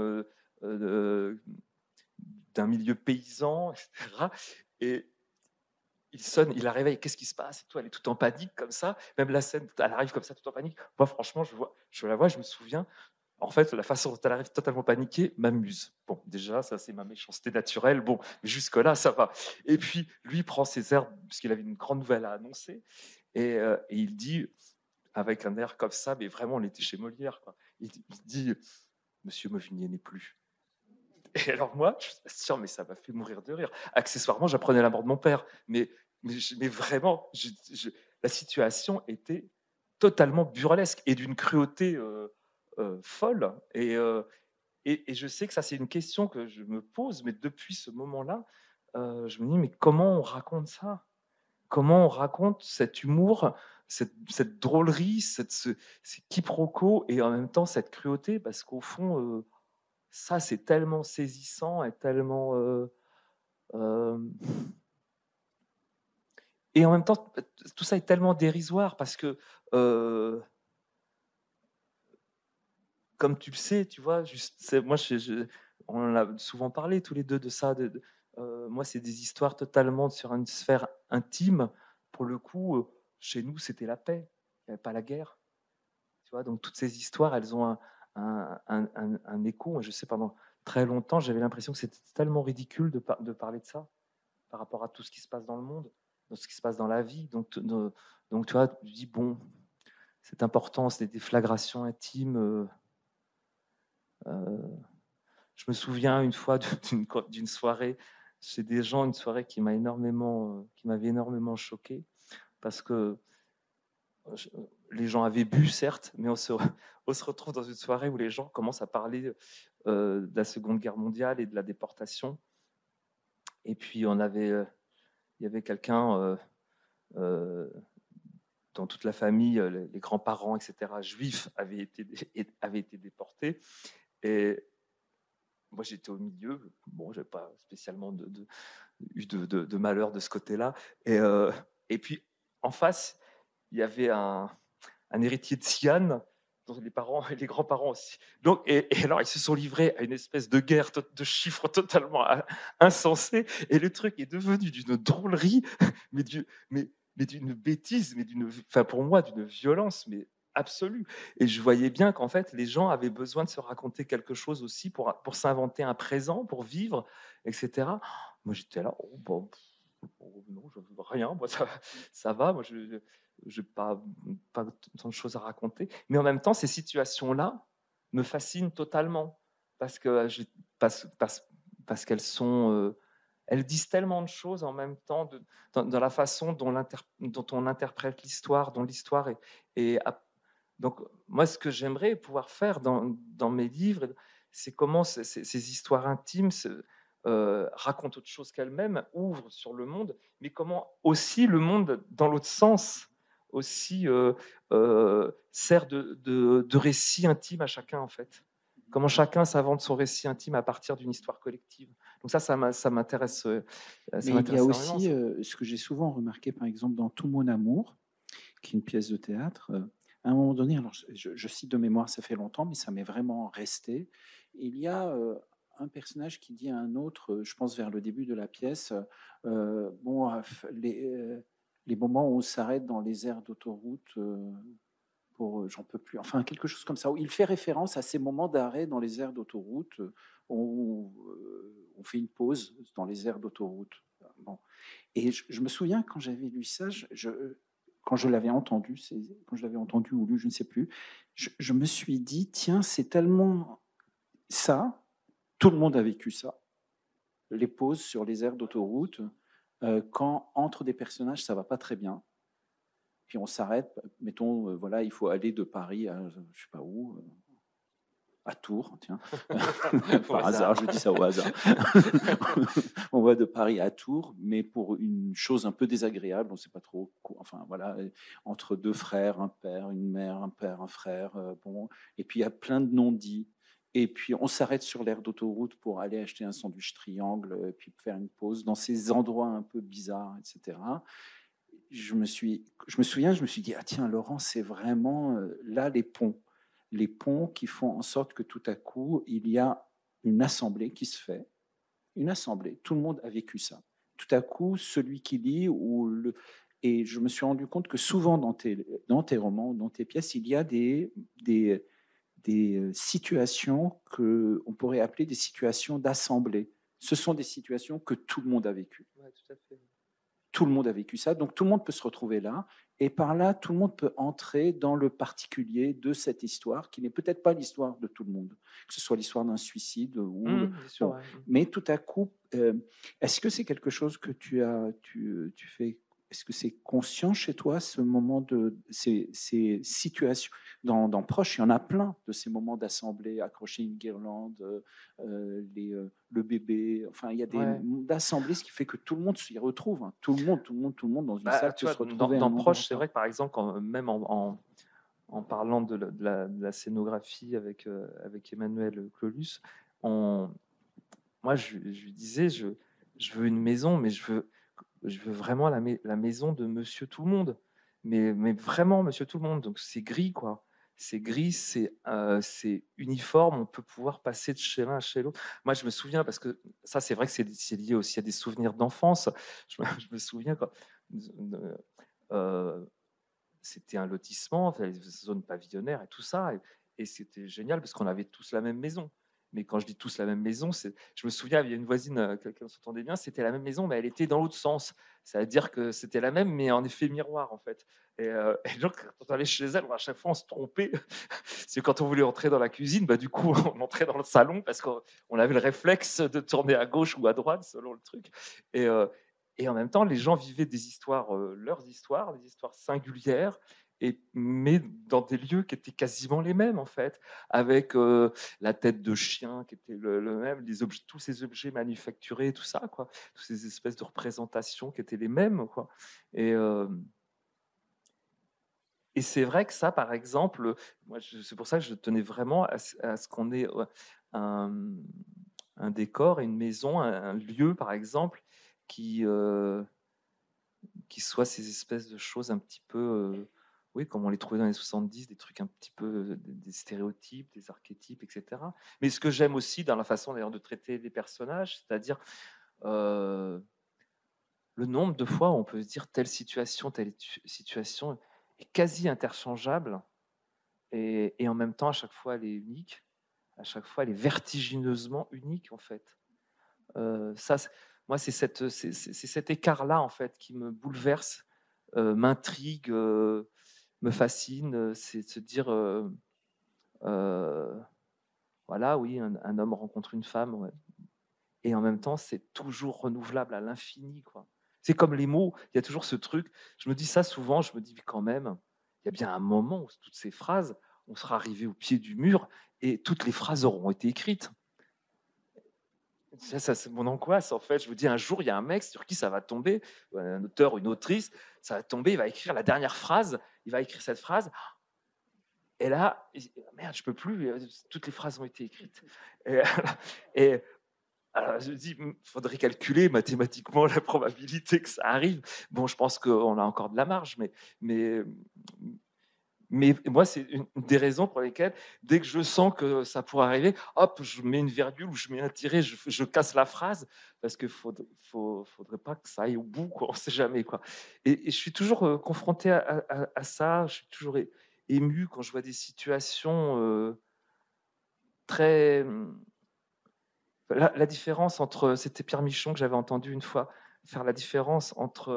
d'un milieu paysan, etc. Et il sonne, il la réveille, qu'est-ce qui se passe et tout, elle est toute en panique comme ça. Même la scène, elle arrive comme ça, toute en panique. Moi, franchement, je la vois, je me souviens. En fait, la façon dont elle arrive totalement paniquée m'amuse. Bon, déjà, ça, c'est ma méchanceté naturelle. Bon, jusque-là, ça va. Et puis, lui prend ses airs, puisqu'il avait une grande nouvelle à annoncer, et il dit, avec un air comme ça, mais vraiment, on était chez Molière, quoi. Il dit, Monsieur Mauvigné n'est plus. Et alors moi, je suis sûr, mais ça m'a fait mourir de rire. Accessoirement, j'apprenais la mort de mon père. Mais vraiment, la situation était totalement burlesque et d'une cruauté folle. Et je sais que ça, c'est une question que je me pose, mais depuis ce moment-là, je me dis, mais comment on raconte ça? Comment on raconte cet humour, cette drôlerie, ces quiproquos, et en même temps cette cruauté? Parce qu'au fond, ça, c'est tellement saisissant et tellement... et en même temps, tout ça est tellement dérisoire parce que, comme tu le sais, tu vois, moi, on en a souvent parlé tous les deux de ça. Moi, c'est des histoires totalement sur une sphère intime. Pour le coup, chez nous, c'était la paix. Il n'y avait pas la guerre. Tu vois, donc toutes ces histoires, elles ont un écho. Je sais, pendant très longtemps, j'avais l'impression que c'était tellement ridicule de parler de ça par rapport à tout ce qui se passe dans le monde, dans ce qui se passe dans la vie. Donc tu vois, tu dis, bon, c'est important, c'est des déflagrations intimes. Je me souviens une fois d'une soirée chez des gens, une soirée qui m'avait énormément choqué, parce que les gens avaient bu, certes, mais on se retrouve dans une soirée où les gens commencent à parler de la Seconde Guerre mondiale et de la déportation. Et puis il y avait quelqu'un dans toute la famille, les grands-parents, etc., juifs, avaient été déportés. Et moi j'étais au milieu. Bon, j'avais pas spécialement eu de malheur de ce côté-là. Et puis en face, il y avait un héritier de Siane, dont les parents et les grands-parents aussi. Donc, et alors, ils se sont livrés à une espèce de guerre de chiffres totalement insensée. Et le truc est devenu d'une drôlerie, mais, mais d'une bêtise, enfin, pour moi, d'une violence, mais absolue. Et je voyais bien qu'en fait, les gens avaient besoin de se raconter quelque chose aussi pour s'inventer un présent, pour vivre, etc. Moi, j'étais là, oh, bon, non, je veux rien, moi, ça va, moi, je n'ai pas tant de choses à raconter. Mais en même temps, ces situations-là me fascinent totalement parce que parce qu'elles sont, elles disent tellement de choses en même temps dans la façon dont on interprète l'histoire, dont l'histoire donc moi, ce que j'aimerais pouvoir faire dans mes livres, c'est comment ces histoires intimes racontent autre chose qu'elles-mêmes, ouvrent sur le monde, mais comment aussi le monde, dans l'autre sens, aussi sert de récit intime à chacun, en fait. Comment chacun s'invente son récit intime à partir d'une histoire collective. Donc ça m'intéresse Mais il y a énormément. aussi ce que j'ai souvent remarqué, par exemple, dans Tout mon amour, qui est une pièce de théâtre. À un moment donné, alors je cite de mémoire, ça fait longtemps, mais ça m'est vraiment resté. Il y a un personnage qui dit à un autre, je pense vers le début de la pièce, bon, les moments où on s'arrête dans les aires d'autoroute, pour j'en peux plus, enfin quelque chose comme ça, où il fait référence à ces moments d'arrêt dans les aires d'autoroute, où on fait une pause dans les aires d'autoroute. Bon. Et je me souviens quand j'avais lu ça, quand je l'avais entendu, quand je l'avais entendu ou lu, je ne sais plus, je me suis dit, tiens, c'est tellement ça, tout le monde a vécu ça, les pauses sur les aires d'autoroute, quand entre des personnages, ça va pas très bien, puis on s'arrête, mettons, voilà, il faut aller de Paris à je sais pas où, à Tours, tiens, par hasard, je dis ça au hasard. On va de Paris à Tours, mais pour une chose un peu désagréable, on ne sait pas trop quoi. Enfin voilà, entre deux frères, un père, une mère, un père, un frère, bon, et puis il y a plein de non-dits. Et puis on s'arrête sur l'aire d'autoroute pour aller acheter un sandwich triangle, et puis faire une pause dans ces endroits un peu bizarres, etc. Je me souviens, je me suis dit, ah tiens, Laurent, c'est vraiment là les ponts qui font en sorte que tout à coup, il y a une assemblée qui se fait, une assemblée. Tout le monde a vécu ça. Tout à coup, celui qui lit et je me suis rendu compte que souvent dans tes romans, dans tes pièces, il y a des situations que on pourrait appeler des situations d'assemblée. Ce sont des situations que tout le monde a vécues. Ouais, tout à fait. Tout le monde a vécu ça, donc tout le monde peut se retrouver là, et par là, tout le monde peut entrer dans le particulier de cette histoire, qui n'est peut-être pas l'histoire de tout le monde, que ce soit l'histoire d'un suicide Bien sûr, bon. ouais. Mais tout à coup, est-ce que c'est quelque chose que tu fais, est-ce que c'est conscient chez toi, ce moment de ces situations dans Proche, il y en a plein de ces moments d'assemblée, accrocher une guirlande, le bébé, enfin il y a des Ouais. d'assemblée, ce qui fait que tout le monde s'y retrouve, hein. Tout le monde dans une Bah, salle tu peut vois, se retrouver à un dans moment. Proche, c'est vrai que par exemple, même en parlant de la scénographie avec Emmanuel Clolus, moi je lui disais, je veux une maison, mais je veux vraiment la maison de Monsieur Tout le Monde, mais vraiment Monsieur Tout le Monde. Donc c'est gris, quoi. C'est gris, c'est uniforme, on peut pouvoir passer de chez l'un à chez l'autre. Moi, je me souviens, parce que ça, c'est vrai que c'est lié aussi à des souvenirs d'enfance. Je me souviens quand euh, c'était un lotissement, enfin, les zones pavillonnaires et tout ça, et c'était génial parce qu'on avait tous la même maison. Mais quand je dis tous la même maison, je me souviens, il y a une voisine, quelqu'un s'entendait bien, c'était la même maison, mais elle était dans l'autre sens. Ça veut dire que c'était la même, mais en effet miroir, en fait. Et donc, quand on allait chez elle, à chaque fois, on se trompait. C'est que quand on voulait entrer dans la cuisine, bah, du coup, on entrait dans le salon parce qu'on avait le réflexe de tourner à gauche ou à droite, selon le truc. Et, euh, et en même temps, les gens vivaient des histoires, leurs histoires, des histoires singulières, mais dans des lieux qui étaient quasiment les mêmes, en fait, avec la tête de chien qui était le même, tous ces objets manufacturés, tout ça, quoi, toutes ces espèces de représentations qui étaient les mêmes, quoi. Et, euh, et c'est vrai que ça, par exemple, moi, c'est pour ça que je tenais vraiment à ce qu'on ait un, un décor et une maison, un lieu, par exemple, qui, qui soit ces espèces de choses un petit peu, oui, comme on les trouvait dans les 70, des trucs un petit peu, des stéréotypes, des archétypes, etc. Mais ce que j'aime aussi dans la façon d'ailleurs de traiter les personnages, c'est-à-dire euh, le nombre de fois où on peut se dire telle situation est quasi interchangeable et en même temps, à chaque fois, elle est unique. À chaque fois, elle est vertigineusement unique, en fait. Ça, moi, c'est cet écart-là, en fait, qui me bouleverse, m'intrigue, me fascine. C'est de se dire, euh, voilà, oui, un homme rencontre une femme, ouais. Et en même temps, c'est toujours renouvelable à l'infini, quoi. C'est comme les mots, il y a toujours ce truc. Je me dis ça souvent, je me dis quand même, il y a bien un moment où toutes ces phrases, on sera arrivé au pied du mur et toutes les phrases auront été écrites. Ça, c'est mon angoisse, en fait. Je me dis, un jour, il y a un mec sur qui ça va tomber, un auteur ou une autrice, ça va tomber, il va écrire la dernière phrase, il va écrire cette phrase, et là, merde, je peux plus, toutes les phrases ont été écrites. Et, et alors, je me dis, il faudrait calculer mathématiquement la probabilité que ça arrive. Bon, je pense qu'on a encore de la marge, mais, mais moi, c'est une des raisons pour lesquelles, dès que je sens que ça pourrait arriver, hop, je mets une virgule ou je mets un tiret, je casse la phrase, parce qu'il ne faudrait pas que ça aille au bout, quoi. On ne sait jamais, quoi. Et je suis toujours confronté à ça, je suis toujours ému quand je vois des situations très... La différence entre... C'était Pierre Michon que j'avais entendu une fois faire la différence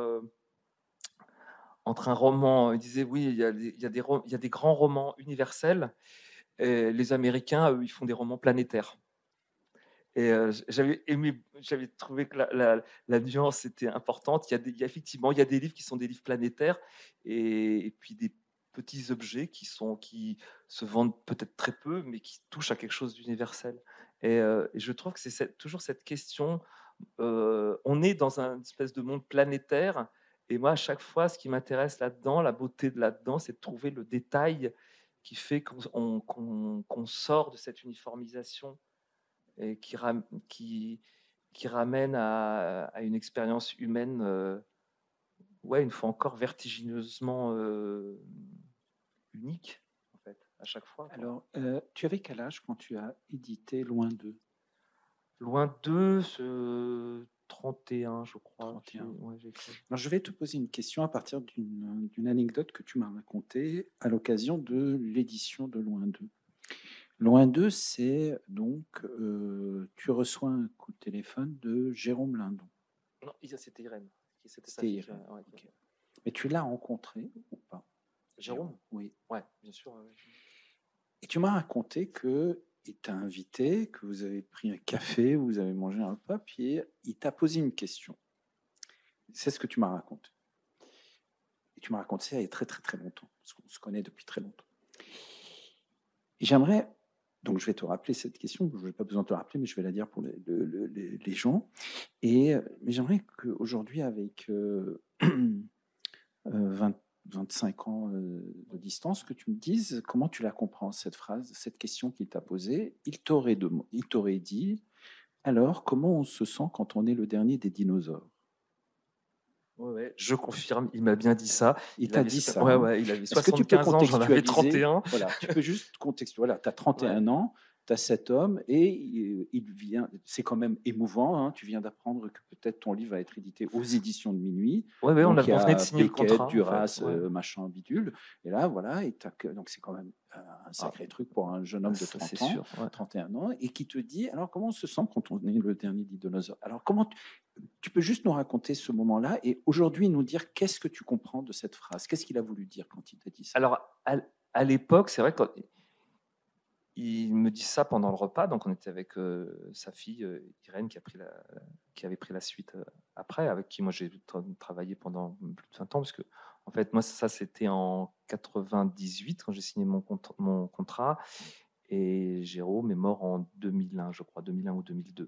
entre un roman, il disait oui, il y a des grands romans universels. Et les Américains, eux, ils font des romans planétaires. Et j'avais trouvé que la nuance était importante. Effectivement, il y a des livres qui sont des livres planétaires et puis des petits objets qui se vendent peut-être très peu, mais qui touchent à quelque chose d'universel. Et je trouve que c'est toujours cette question. On est dans un espèce de monde planétaire. Et moi, à chaque fois, ce qui m'intéresse là-dedans, la beauté de là-dedans, c'est de trouver le détail qui fait qu'on sort de cette uniformisation et qui ramène à une expérience humaine, ouais, une fois encore vertigineusement unique, en fait, à chaque fois, quoi. Alors, tu avais quel âge quand tu as édité Loin d'eux? Loin d'eux, 31, je crois. 31. Ouais, Alors, je vais te poser une question à partir d'une anecdote que tu m'as racontée à l'occasion de l'édition de Loin d'eux. Loin d'eux, c'est donc, tu reçois un coup de téléphone de Jérôme Lindon. Non, c'était Irène. C'était Irène. Ouais, okay. Mais tu l'as rencontré ou pas? Jérôme? Oui. Ouais, bien sûr. Ouais. Et tu m'as raconté qu'il t'a invité, que vous avez pris un café, vous avez mangé un repas, puis il t'a posé une question. C'est ce que tu m'as raconté. Et tu m'as raconté ça il y a très très très longtemps, parce qu'on se connaît depuis très longtemps. Et j'aimerais, donc je vais te rappeler cette question, je n'ai pas besoin de te rappeler, mais je vais la dire pour les gens. Mais j'aimerais qu'aujourd'hui, avec 25 ans de distance, que tu me dises comment tu la comprends, cette phrase, cette question qu'il t'a posée. Il t'aurait dit, alors, comment on se sent quand on est le dernier des dinosaures? Ouais, je confirme, il m'a bien dit ça. Il t'a dit ça. Ouais, il avait Est-ce que tu peux 75 ans, j'en avais 31. Voilà, tu peux juste contextualiser. Voilà, tu as 31 ans, tu as cet homme et il vient. C'est quand même émouvant. Hein, tu viens d'apprendre que peut-être ton livre va être édité aux éditions de Minuit. Ouais, donc, on venait de signer Beckett, le contrat. Duras, en fait, machin, bidule. Et là, voilà. Donc, c'est quand même un sacré truc pour un jeune homme de 30 ans, sûr, 31 ans, et qui te dit alors, comment on se sent quand on est le dernier des dinosaures? Alors, comment tu peux juste nous raconter ce moment-là et aujourd'hui nous dire qu'est-ce que tu comprends de cette phrase? Qu'est-ce qu'il a voulu dire quand il t'a dit ça? Alors, à l'époque, c'est vrai qu'il me dit ça pendant le repas, donc on était avec sa fille Irène qui avait pris la suite après, avec qui moi j'ai travaillé pendant plus de 20 ans, parce que en fait moi ça c'était en 98 quand j'ai signé mon contrat, et Jérôme est mort en 2001, je crois, 2001 ou 2002.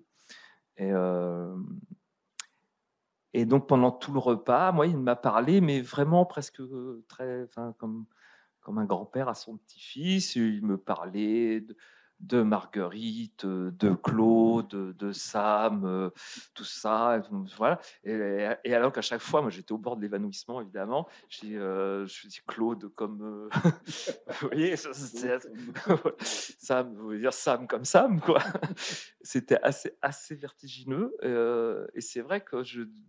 Et donc pendant tout le repas, moi il m'a parlé, mais vraiment presque comme un grand-père à son petit-fils. Il me parlait de Marguerite, de Claude, de Sam, tout ça. Voilà. Et alors qu'à chaque fois, moi, j'étais au bord de l'évanouissement, évidemment. Je dis Claude comme. Vous voyez, Sam, vous voulez dire Sam comme Sam, quoi. C'était assez vertigineux. Et c'est vrai que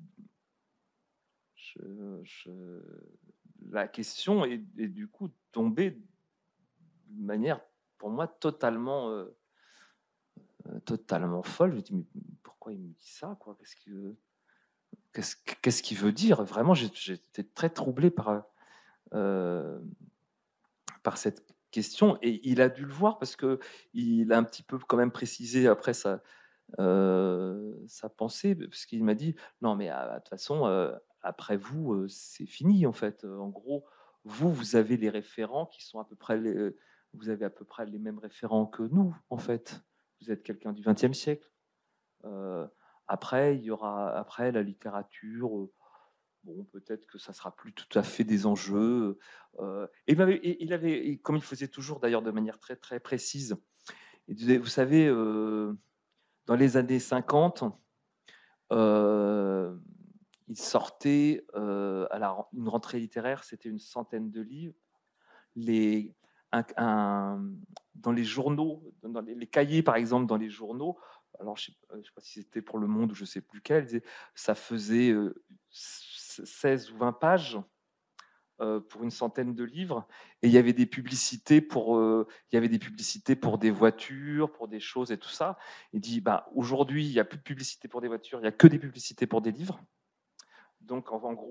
je- la question est du coup tombée de manière, pour moi, totalement folle. Je me dis, mais pourquoi il me dit ça, quoi? Qu'est-ce qu'il veut dire? Vraiment, j'étais très troublé euh, par cette question. Et il a dû le voir parce que il a un petit peu quand même précisé après sa pensée, parce qu'il m'a dit, non, mais de toute façon, après vous, c'est fini, en fait. En gros, vous avez les référents qui sont à peu près vous avez à peu près les mêmes référents que nous, en fait. Vous êtes quelqu'un du XXe siècle. Euh, Après, il y aura après la littérature. Bon, peut-être que ça sera plus tout à fait des enjeux. Comme il faisait toujours d'ailleurs de manière très très précise, il disait, vous savez, dans les années 50, euh, il sortait une rentrée littéraire, c'était une centaine de livres. Les, dans les journaux, dans les cahiers par exemple, dans les journaux, alors je ne sais pas si c'était pour Le Monde ou je ne sais plus quel, ça faisait 16 ou 20 pages pour une centaine de livres, et il y avait des publicités pour des voitures, pour des choses et tout ça. Il dit, bah, aujourd'hui, il n'y a plus de publicité pour des voitures, il n'y a que des publicités pour des livres. Donc,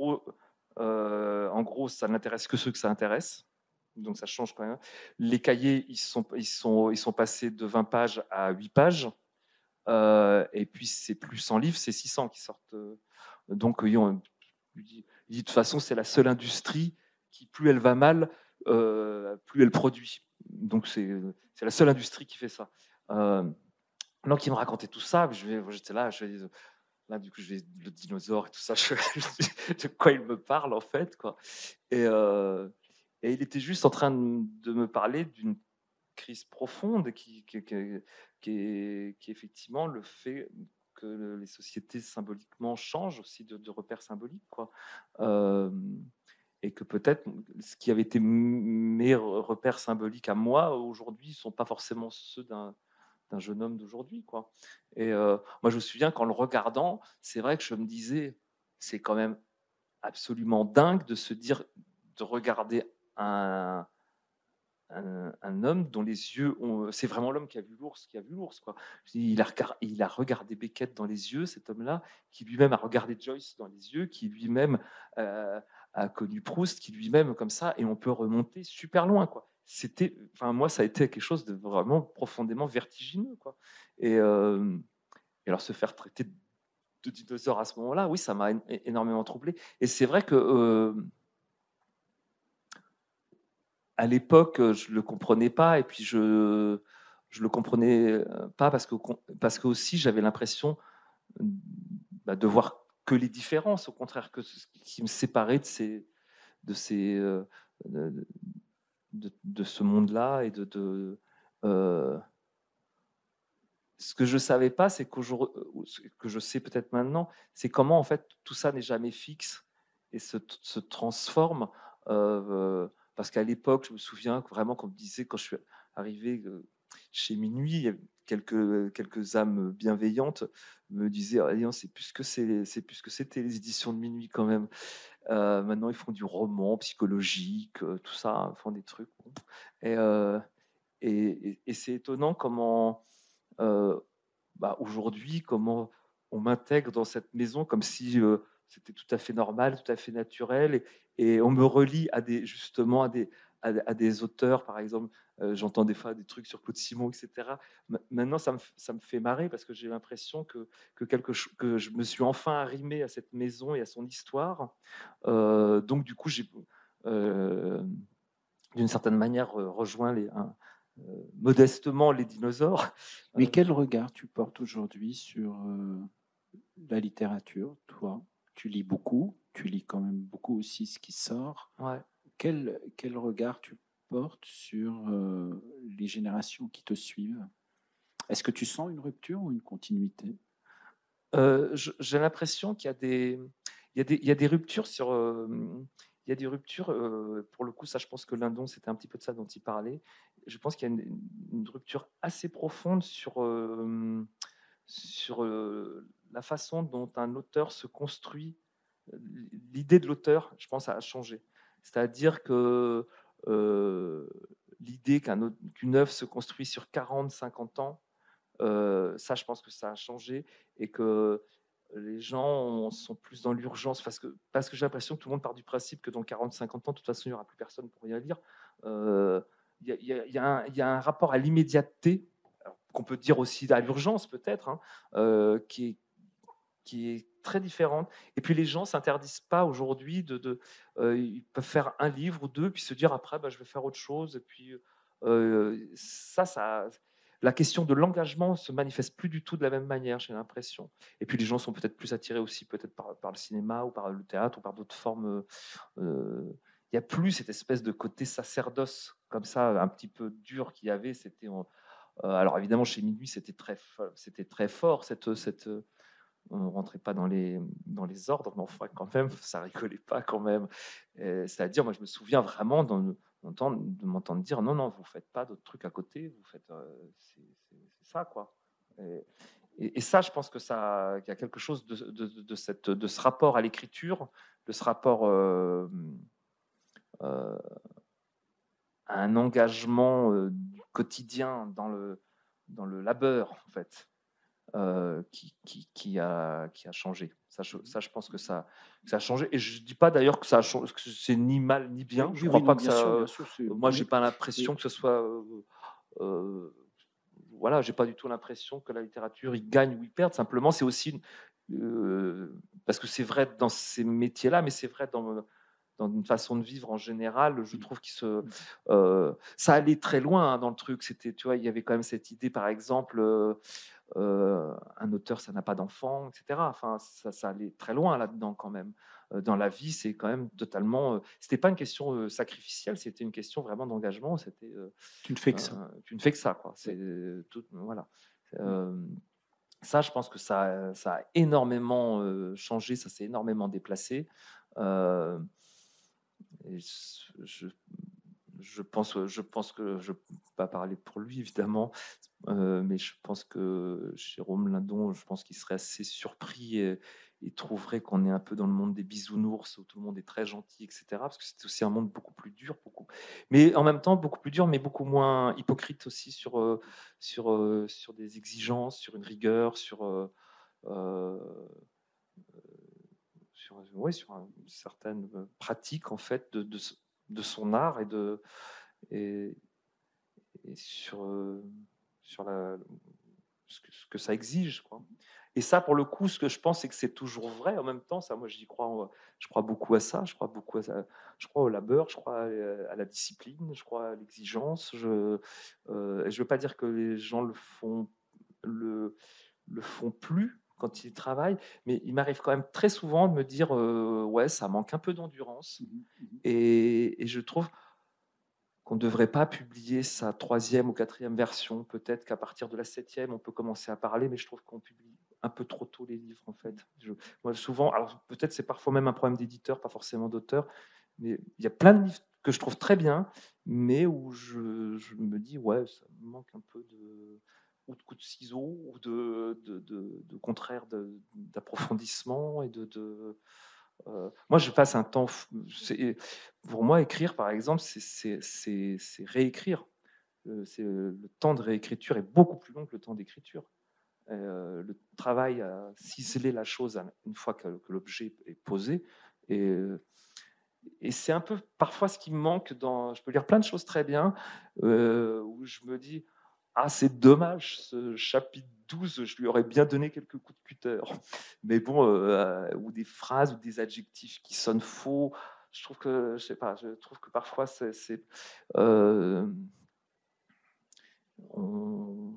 en gros, ça n'intéresse que ceux que ça intéresse. Donc, ça change quand même. Les cahiers, ils sont passés de 20 pages à 8 pages. Et puis, c'est plus 100 livres, c'est 600 qui sortent. Donc, il dit, de toute façon, c'est la seule industrie qui, plus elle va mal, plus elle produit. Donc, c'est la seule industrie qui fait ça. Donc, il me racontait tout ça. J'étais là, là, du coup, le dinosaure et tout ça. De quoi il me parle, en fait, quoi. Et il était juste en train de me parler d'une crise profonde qui est effectivement le fait que les sociétés symboliquement changent aussi de repères symboliques, quoi. Euh, et que peut-être ce qui avait été mes repères symboliques à moi aujourd'hui ne sont pas forcément ceux d'un jeune homme d'aujourd'hui, quoi. Et moi, je me souviens qu'en le regardant, c'est vrai que je me disais, c'est quand même absolument dingue de se dire, de regarder un, un homme dont les yeux ont. C'est vraiment l'homme qui a vu l'ours, quoi. Il a regardé Beckett dans les yeux, cet homme-là, qui lui-même a regardé Joyce dans les yeux, qui lui-même a connu Proust, qui lui-même comme ça, et on peut remonter super loin, quoi. Enfin, moi, ça a été quelque chose de vraiment profondément vertigineux, quoi. Et alors se faire traiter de dinosaure à ce moment-là, oui, ça m'a énormément troublé. Et c'est vrai que à l'époque, je le comprenais pas, et puis je le comprenais pas parce que aussi j'avais l'impression de voir que les différences, au contraire que ce qui me séparait de ces de, de ce monde-là et euh, ce que je savais pas, c'est qu'aujourd'hui, ce que je sais peut-être maintenant, c'est comment en fait tout ça n'est jamais fixe et se transforme. Parce qu'à l'époque, je me souviens vraiment qu'on me disait, quand je suis arrivé chez Minuit, il y avait quelques âmes bienveillantes me disaient, ah, non, c'est plus ce que c'était les éditions de Minuit quand même. Maintenant, ils font du roman psychologique, tout ça, ils font des trucs. Bon. Et, euh, et c'est étonnant comment aujourd'hui, comment on m'intègre dans cette maison comme si c'était tout à fait normal, tout à fait naturel, et on me relie justement à des auteurs, par exemple. J'entends des fois des trucs sur Claude Simon, etc. Maintenant, ça me fait marrer parce que j'ai l'impression que je me suis enfin arrimé à cette maison et à son histoire. Donc, du coup, j'ai euh, d'une certaine manière rejoint modestement les dinosaures. Mais quel regard tu portes aujourd'hui sur la littérature, toi? Tu lis beaucoup, tu lis quand même beaucoup aussi ce qui sort. Ouais. Quel regard tu porte sur les générations qui te suivent? Est-ce que tu sens une rupture ou une continuité? J'ai l'impression qu'il y a des ruptures il y a des ruptures, pour le coup, ça, je pense que Lindon, c'était un petit peu de ça dont il parlait. Je pense qu'il y a une rupture assez profonde sur la façon dont un auteur se construit. L'idée de l'auteur, je pense, a changé. C'est-à-dire que l'idée qu'une œuvre se construit sur 40, 50 ans, ça, je pense que ça a changé et que les gens sont plus dans l'urgence parce que j'ai l'impression que tout le monde part du principe que dans 40-50 ans, de toute façon, il n'y aura plus personne pour rien lire. Il y a un rapport à l'immédiateté, qu'on peut dire aussi à l'urgence peut-être, hein, qui est très différente. Et puis les gens ne s'interdisent pas aujourd'hui ils peuvent faire un livre ou deux, puis se dire après, bah, je vais faire autre chose. Et puis la question de l'engagement se manifeste plus du tout de la même manière, j'ai l'impression. Et puis les gens sont peut-être plus attirés aussi peut-être par le cinéma ou par le théâtre ou par d'autres formes. Il n'y a plus cette espèce de côté sacerdoce comme ça, un petit peu dur qu'il y avait. Alors évidemment, chez Minuit, c'était très fort, on ne rentrait pas dans les ordres, mais enfin, quand même, ça rigolait pas quand même. C'est-à-dire, moi, je me souviens vraiment de m'entendre dire non, non, vous faites pas d'autres trucs à côté, vous faites, c'est ça, quoi. Et ça, je pense qu'il y a quelque chose de ce rapport à l'écriture, de ce rapport euh, à un engagement quotidien dans le labeur, en fait, qui a changé. Je pense que ça a changé. Et je ne dis pas d'ailleurs que que c'est ni mal ni bien. Oui, Je ne oui, oui, crois non, pas que bien ça. sûr, bien sûr. Moi, j'ai Oui, pas l'impression et que ce soit. Euh, voilà, j'ai pas du tout l'impression que la littérature il gagne ou il perd. Simplement, c'est aussi parce que c'est vrai dans ces métiers-là, mais c'est vrai dans une façon de vivre en général. Je trouve ça allait très loin hein, dans le truc. C'était, tu vois, il y avait quand même cette idée, par exemple. Un auteur, ça n'a pas d'enfant, etc. Enfin, ça allait très loin là-dedans quand même. Dans la vie, c'est quand même totalement. C'était pas une question sacrificielle, c'était une question vraiment d'engagement. C'était tu ne fais que ça. tu ne fais que ça, quoi. C'est Oui, tout, voilà. oui. Euh, Ça, je pense que ça a énormément changé, ça s'est énormément déplacé. Euh, et je pense que je ne peux pas parler pour lui évidemment, mais je pense que Jérôme Lindon, je pense qu'il serait assez surpris et trouverait qu'on est un peu dans le monde des bisounours où tout le monde est très gentil, etc. Parce que c'est aussi un monde beaucoup plus dur, mais en même temps beaucoup plus dur, mais beaucoup moins hypocrite aussi sur des exigences, sur une rigueur, euh, sur une certaine pratique en fait de son art et, et sur ce que ça exige, quoi. Et ça, pour le coup, ce que je pense, c'est que c'est toujours vrai. En même temps, ça, moi, je crois beaucoup à ça. Je crois beaucoup à ça. Je crois au labeur, je crois à la discipline, je crois à l'exigence. Et je veux pas dire que les gens le font plus quand ils travaillent, mais il m'arrive quand même très souvent de me dire, ouais, ça manque un peu d'endurance. Mhm, mhm. Et je trouve qu'on ne devrait pas publier sa troisième ou quatrième version. Peut-être qu'à partir de la septième, on peut commencer à parler, mais je trouve qu'on publie un peu trop tôt les livres, en fait. Moi, souvent, alors peut-être c'est parfois même un problème d'éditeur, pas forcément d'auteur, mais il y a plein de livres que je trouve très bien, mais où je me dis, ouais, ça me manque un peu ou de coups de ciseaux, ou de contraire d'approfondissement et moi, je passe un temps. Pour moi, écrire, par exemple, c'est réécrire. Le temps de réécriture est beaucoup plus long que le temps d'écriture. Le travail à ciseler la chose une fois que l'objet est posé. Et, et c'est un peu parfois ce qui me manque dans. Je peux lire plein de choses très bien, où je me dis ah, c'est dommage, ce chapitre 12, je lui aurais bien donné quelques coups de cutter. Mais bon, ou des phrases ou des adjectifs qui sonnent faux. Je trouve que, je sais pas, je trouve que parfois, euh,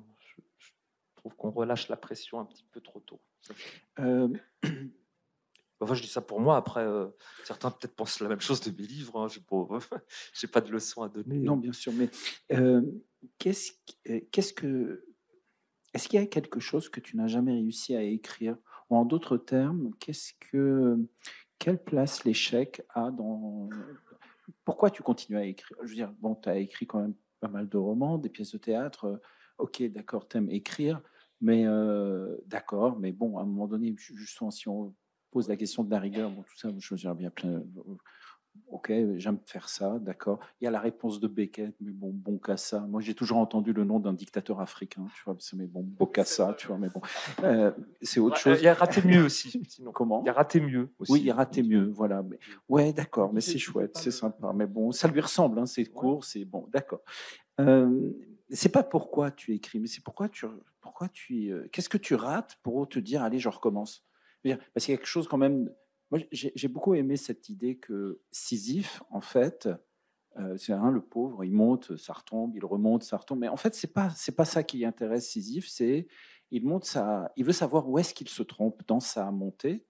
je trouve qu'on relâche la pression un petit peu trop tôt. Euh, Enfin, je dis ça pour moi. Après, certains peut-être pensent la même chose de mes livres. Hein. J'ai pas de leçon à donner. Non, bien sûr, mais euh, qu'est-ce, qu'est-ce que, est-ce qu'il y a quelque chose que tu n'as jamais réussi à écrire? Ou en d'autres termes, quelle place l'échec a dans... Pourquoi tu continues à écrire? Je veux dire, bon, tu as écrit quand même pas mal de romans, des pièces de théâtre. Ok, d'accord, tu aimes écrire, mais d'accord, mais bon, à un moment donné, justement, si on pose la question de la rigueur, bon, tout ça, je veux dire, bien plein. Ok, j'aime faire ça, d'accord. Il y a la réponse de Beckett, mais bon, Bokassa. Moi, j'ai toujours entendu le nom d'un dictateur africain, tu vois, mais bon, Bokassa, tu vois, mais bon, c'est autre Il chose. y a raté mieux aussi. Sinon, il y a Comment? raté mieux Oui, il aussi. ratait mieux, voilà. Mais, ouais, d'accord, mais c'est chouette, c'est sympa. Mais bon, ça lui ressemble, hein, c'est court, c'est bon, d'accord. Euh, c'est pas pourquoi tu écris, mais c'est qu'est-ce que tu rates pour te dire, allez, je recommence. Je veux dire, parce qu'il y a quelque chose quand même. Moi, j'ai beaucoup aimé cette idée que Sisyphe, en fait, c'est le pauvre, il monte, ça retombe, il remonte, ça retombe. Mais en fait, c'est pas ça qui intéresse Sisyphe, c'est il veut savoir où est-ce qu'il se trompe dans sa montée,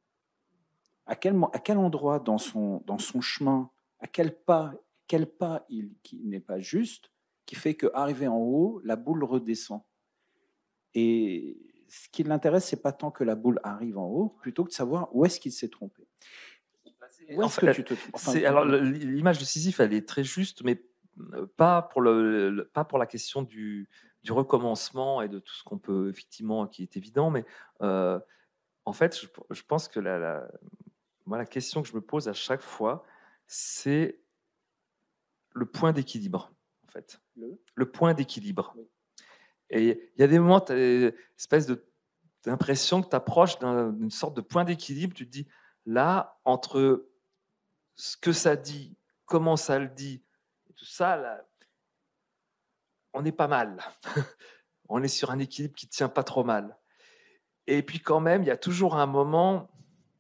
à quel endroit dans son chemin, à quel pas qui n'est pas juste, qui fait qu'arrivé en haut, la boule redescend. Et ce qui l'intéresse, c'est pas tant que la boule arrive en haut, plutôt que de savoir où est-ce qu'il s'est trompé. Où En est-ce que fait, tu te trompes? Enfin, alors l'image de Sisyphe, elle est très juste, mais pas pour pas pour la question du recommencement et de tout ce qu'on peut effectivement qui est évident, mais en fait, je pense que moi, la question que je me pose à chaque fois, c'est le point d'équilibre, en fait. Le point d'équilibre. Oui. Et il y a des moments, tu as une espèce d'impression que tu approches d'une sorte de point d'équilibre. Tu te dis, là, entre ce que ça dit, comment ça le dit, et tout ça, là, on est pas mal. On est sur un équilibre qui tient pas trop mal. Et puis quand même, il y a toujours un moment,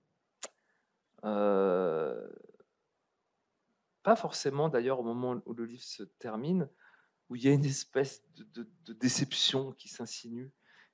euh, pas forcément d'ailleurs au moment où le livre se termine, où il y a une espèce de déception qui s'insinue.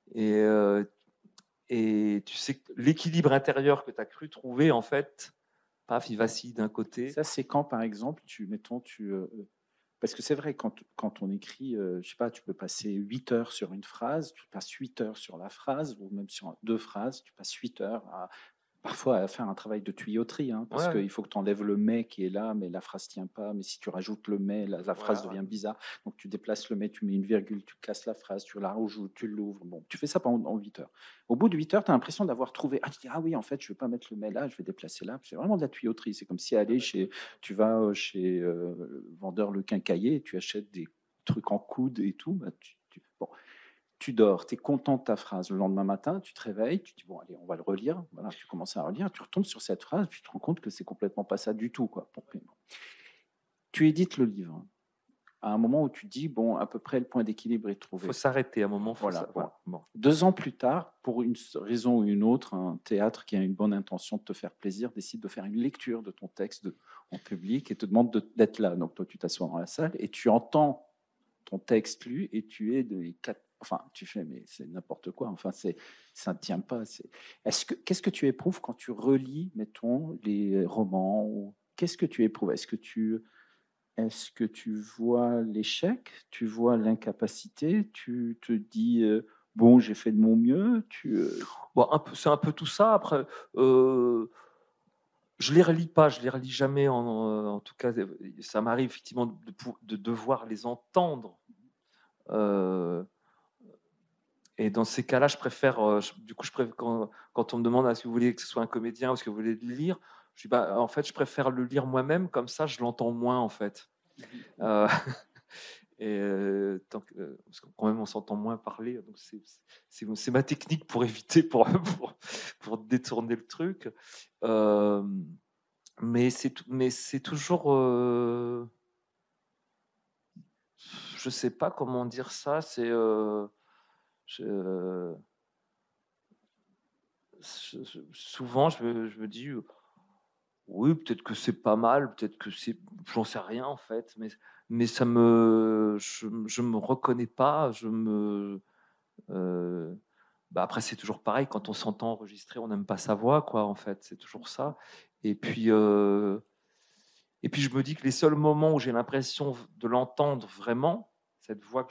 Et tu sais que l'équilibre intérieur que tu as cru trouver, en fait, paf, il vacille d'un côté. Ça, c'est quand, par exemple, parce que c'est vrai, quand on écrit, je sais pas, tu peux passer 8 heures sur une phrase, tu passes 8 heures sur la phrase, ou même sur deux phrases, tu passes 8 heures parfois à faire un travail de tuyauterie, hein, parce Ouais, qu'il faut que tu enlèves le mais qui est là, mais la phrase tient pas. Mais si tu rajoutes le mais, la phrase voilà. devient bizarre. Donc tu déplaces le mais, tu mets une virgule, tu casses la phrase, tu la rajoutes, tu l'ouvres. Bon, tu fais ça pendant en 8 heures. Au bout de 8 heures, tu as l'impression d'avoir trouvé. Ah, tu dis, ah oui, en fait, je ne vais pas mettre le mais là, je vais déplacer là. C'est vraiment de la tuyauterie. C'est comme si tu vas chez vendeur le quincailler et tu achètes des trucs en coude et tout. Bah, bon, tu dors, tu es content de ta phrase. Le lendemain matin, tu te réveilles, tu te dis, bon, allez, on va le relire. Voilà, tu commences à relire, tu retombes sur cette phrase, tu te rends compte que c'est complètement pas ça du tout. Quoi. Bon, tu édites le livre. À un moment où tu dis, bon, à peu près le point d'équilibre est Il faut trouvé. s'arrêter à un moment. Voilà, voilà. Bon. 2 ans plus tard, pour une raison ou une autre, un théâtre qui a une bonne intention de te faire plaisir décide de faire une lecture de ton texte en public et te demande d'être là. Donc toi, tu t'assois dans la salle et tu entends ton texte lu et tu es de quatre. Enfin, tu fais, mais c'est n'importe quoi. Enfin, ça ne tient pas. Qu'est-ce que tu éprouves quand tu relis, mettons, les romans ou qu'est-ce que tu éprouves? Est-ce que tu vois l'échec? Tu vois l'incapacité? Tu te dis, bon, j'ai fait de mon mieux? Bon, c'est un peu tout ça. Après, je les relis pas, je les relis jamais. En tout cas, ça m'arrive effectivement de devoir les entendre. Et dans ces cas-là, je préfère, du coup, quand on me demande est-ce que vous voulez que ce soit un comédien ou est-ce que vous voulez le lire, je dis bah, en fait, je préfère le lire moi-même, comme ça, je l'entends moins en fait. Euh, parce que quand même, on s'entend moins parler, donc c'est ma technique pour éviter, pour détourner le truc. Mais c'est toujours, je sais pas comment dire ça. Je- Souvent, je me dis, oui, peut-être que c'est pas mal, peut-être que c'est, j'en sais rien en fait, mais je me reconnais pas, euh, après, c'est toujours pareil, quand on s'entend enregistrer, on n'aime pas sa voix, quoi, en fait, c'est toujours ça. Et puis, je me dis que les seuls moments où j'ai l'impression de l'entendre vraiment, cette voix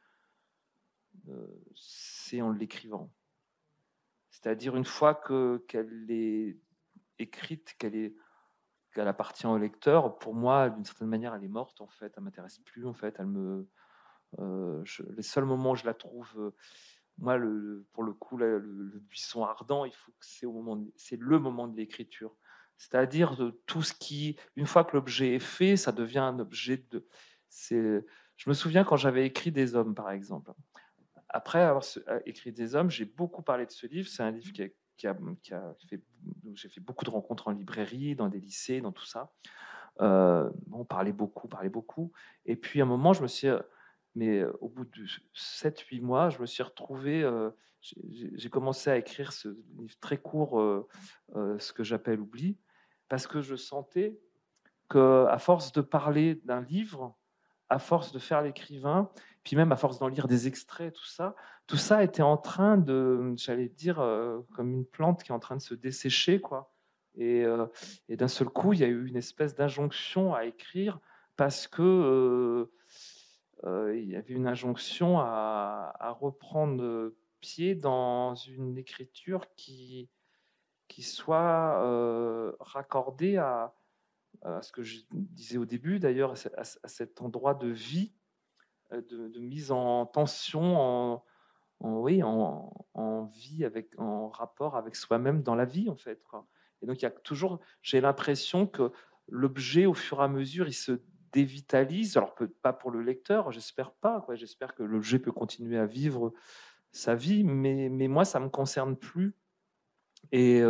c'est en l'écrivant. C'est-à-dire une fois qu'elle est écrite, qu'elle appartient au lecteur, pour moi, d'une certaine manière, elle est morte, en fait. Elle m'intéresse plus, en fait. Les seuls moments où je la trouve, moi, pour le coup, le buisson ardent, il faut que c'est le moment de l'écriture. C'est-à-dire de tout ce qui, une fois que l'objet est fait, ça devient un objet de. Je me souviens quand j'avais écrit Des hommes, par exemple. Après avoir écrit Des hommes, j'ai beaucoup parlé de ce livre. C'est un livre qui a fait. J'ai fait beaucoup de rencontres en librairie, dans des lycées, dans tout ça. On parlait beaucoup. Et puis à un moment, mais au bout de 7-8 mois, je me suis retrouvé. J'ai commencé à écrire ce livre très court, ce que j'appelle Oubli, parce que je sentais qu'à force de parler d'un livre, à force de faire l'écrivain, puis même à force d'en lire des extraits, tout ça était en train de, j'allais dire, comme une plante qui est en train de se dessécher, quoi. Et d'un seul coup, il y a eu une espèce d'injonction à écrire parce que il y avait une injonction à reprendre pied dans une écriture qui soit raccordée à ce que je disais au début, d'ailleurs, à cet endroit de vie, de mise en tension, oui, en vie, en rapport avec soi-même dans la vie, en fait, quoi. Et donc, il y a toujours, j'ai l'impression que l'objet, au fur et à mesure, il se dévitalise. Alors, pas pour le lecteur, j'espère pas, quoi. J'espère que l'objet peut continuer à vivre sa vie, mais moi, ça me concerne plus. Et,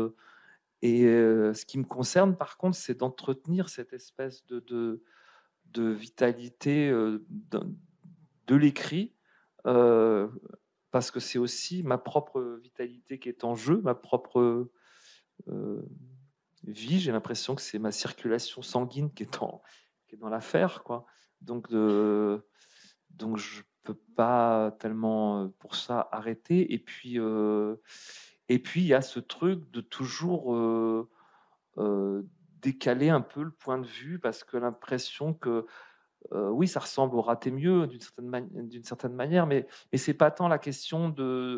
ce qui me concerne, par contre, c'est d'entretenir cette espèce de vitalité de l'écrit, parce que c'est aussi ma propre vitalité qui est en jeu, ma propre euh, vie. J'ai l'impression que c'est ma circulation sanguine qui est dans l'affaire, quoi. Donc, je peux pas tellement pour ça arrêter. Et puis il y a ce truc de toujours euh, décaler un peu le point de vue, parce que l'impression que oui, ça ressemble au raté mieux d'une certaine manière, mais c'est pas tant la question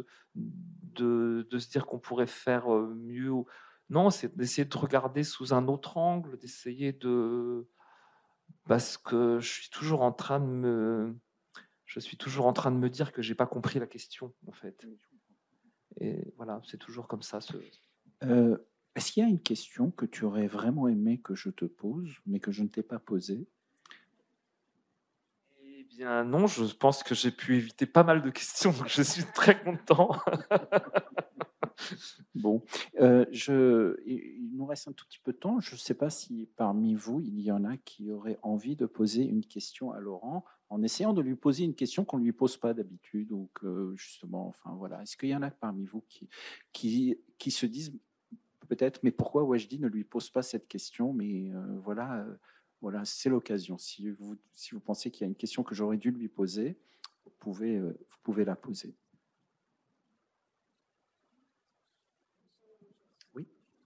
de se dire qu'on pourrait faire mieux. Non, c'est d'essayer de regarder sous un autre angle, parce que je suis toujours en train de me dire que j'ai pas compris la question, en fait. Et voilà, c'est toujours comme ça. Est-ce qu'il y a une question que tu aurais vraiment aimé que je te pose, mais que je ne t'ai pas posée? Eh bien non, je pense que j'ai pu éviter pas mal de questions, donc je suis très content. Bon, il nous reste un tout petit peu de temps. Je ne sais pas si parmi vous, il y en a qui auraient envie de poser une question à Laurent en essayant de lui poser une question qu'on ne lui pose pas d'habitude. Donc, justement, enfin voilà. Est-ce qu'il y en a parmi vous qui se disent peut-être, mais pourquoi Wajdi ne lui pose pas cette question? Mais voilà, c'est l'occasion. Si vous pensez qu'il y a une question que j'aurais dû lui poser, vous pouvez la poser. Oui.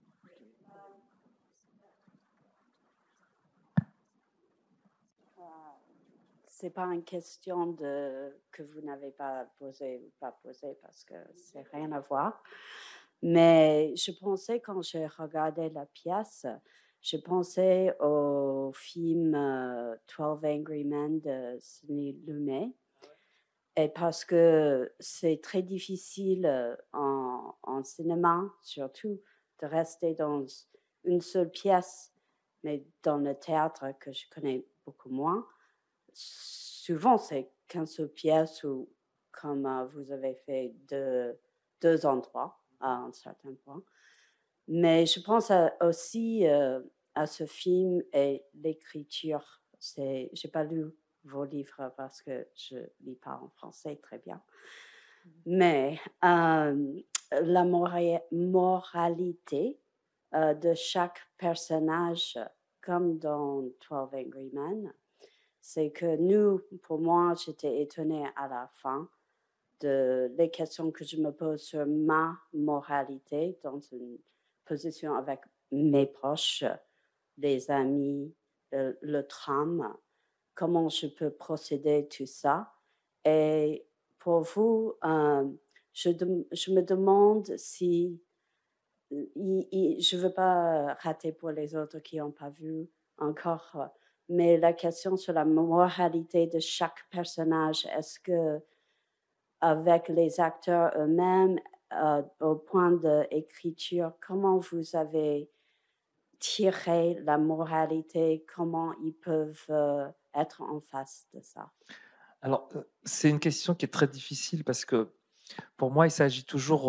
C'est pas une question que vous n'avez pas posée ou pas posée parce que c'est rien à voir. Mais je pensais quand j'ai regardé la pièce, je pensais au film 12 Angry Men de Sidney Lumet. Et parce que c'est très difficile en cinéma, surtout, de rester dans une seule pièce, mais dans le théâtre que je connais beaucoup moins, souvent c'est qu'une seule pièce ou comme vous avez fait deux endroits à un certain point. Mais je pense aussi à ce film et l'écriture. Je n'ai pas lu vos livres parce que je ne lis pas en français très bien. Mais la moralité de chaque personnage, comme dans 12 Angry Men, c'est que pour moi, j'étais étonnée à la fin les questions que je me pose sur ma moralité dans une position avec mes proches, les amis, le tram, comment je peux procéder, tout ça. Et pour vous, je me demande si je ne veux pas rater pour les autres qui n'ont pas vu encore, mais la question sur la moralité de chaque personnage, est-ce que avec les acteurs eux-mêmes, au point d'écriture, comment vous avez tiré la moralité, comment ils peuvent être en face de ça? Alors, c'est une question qui est très difficile parce que pour moi, il s'agit toujours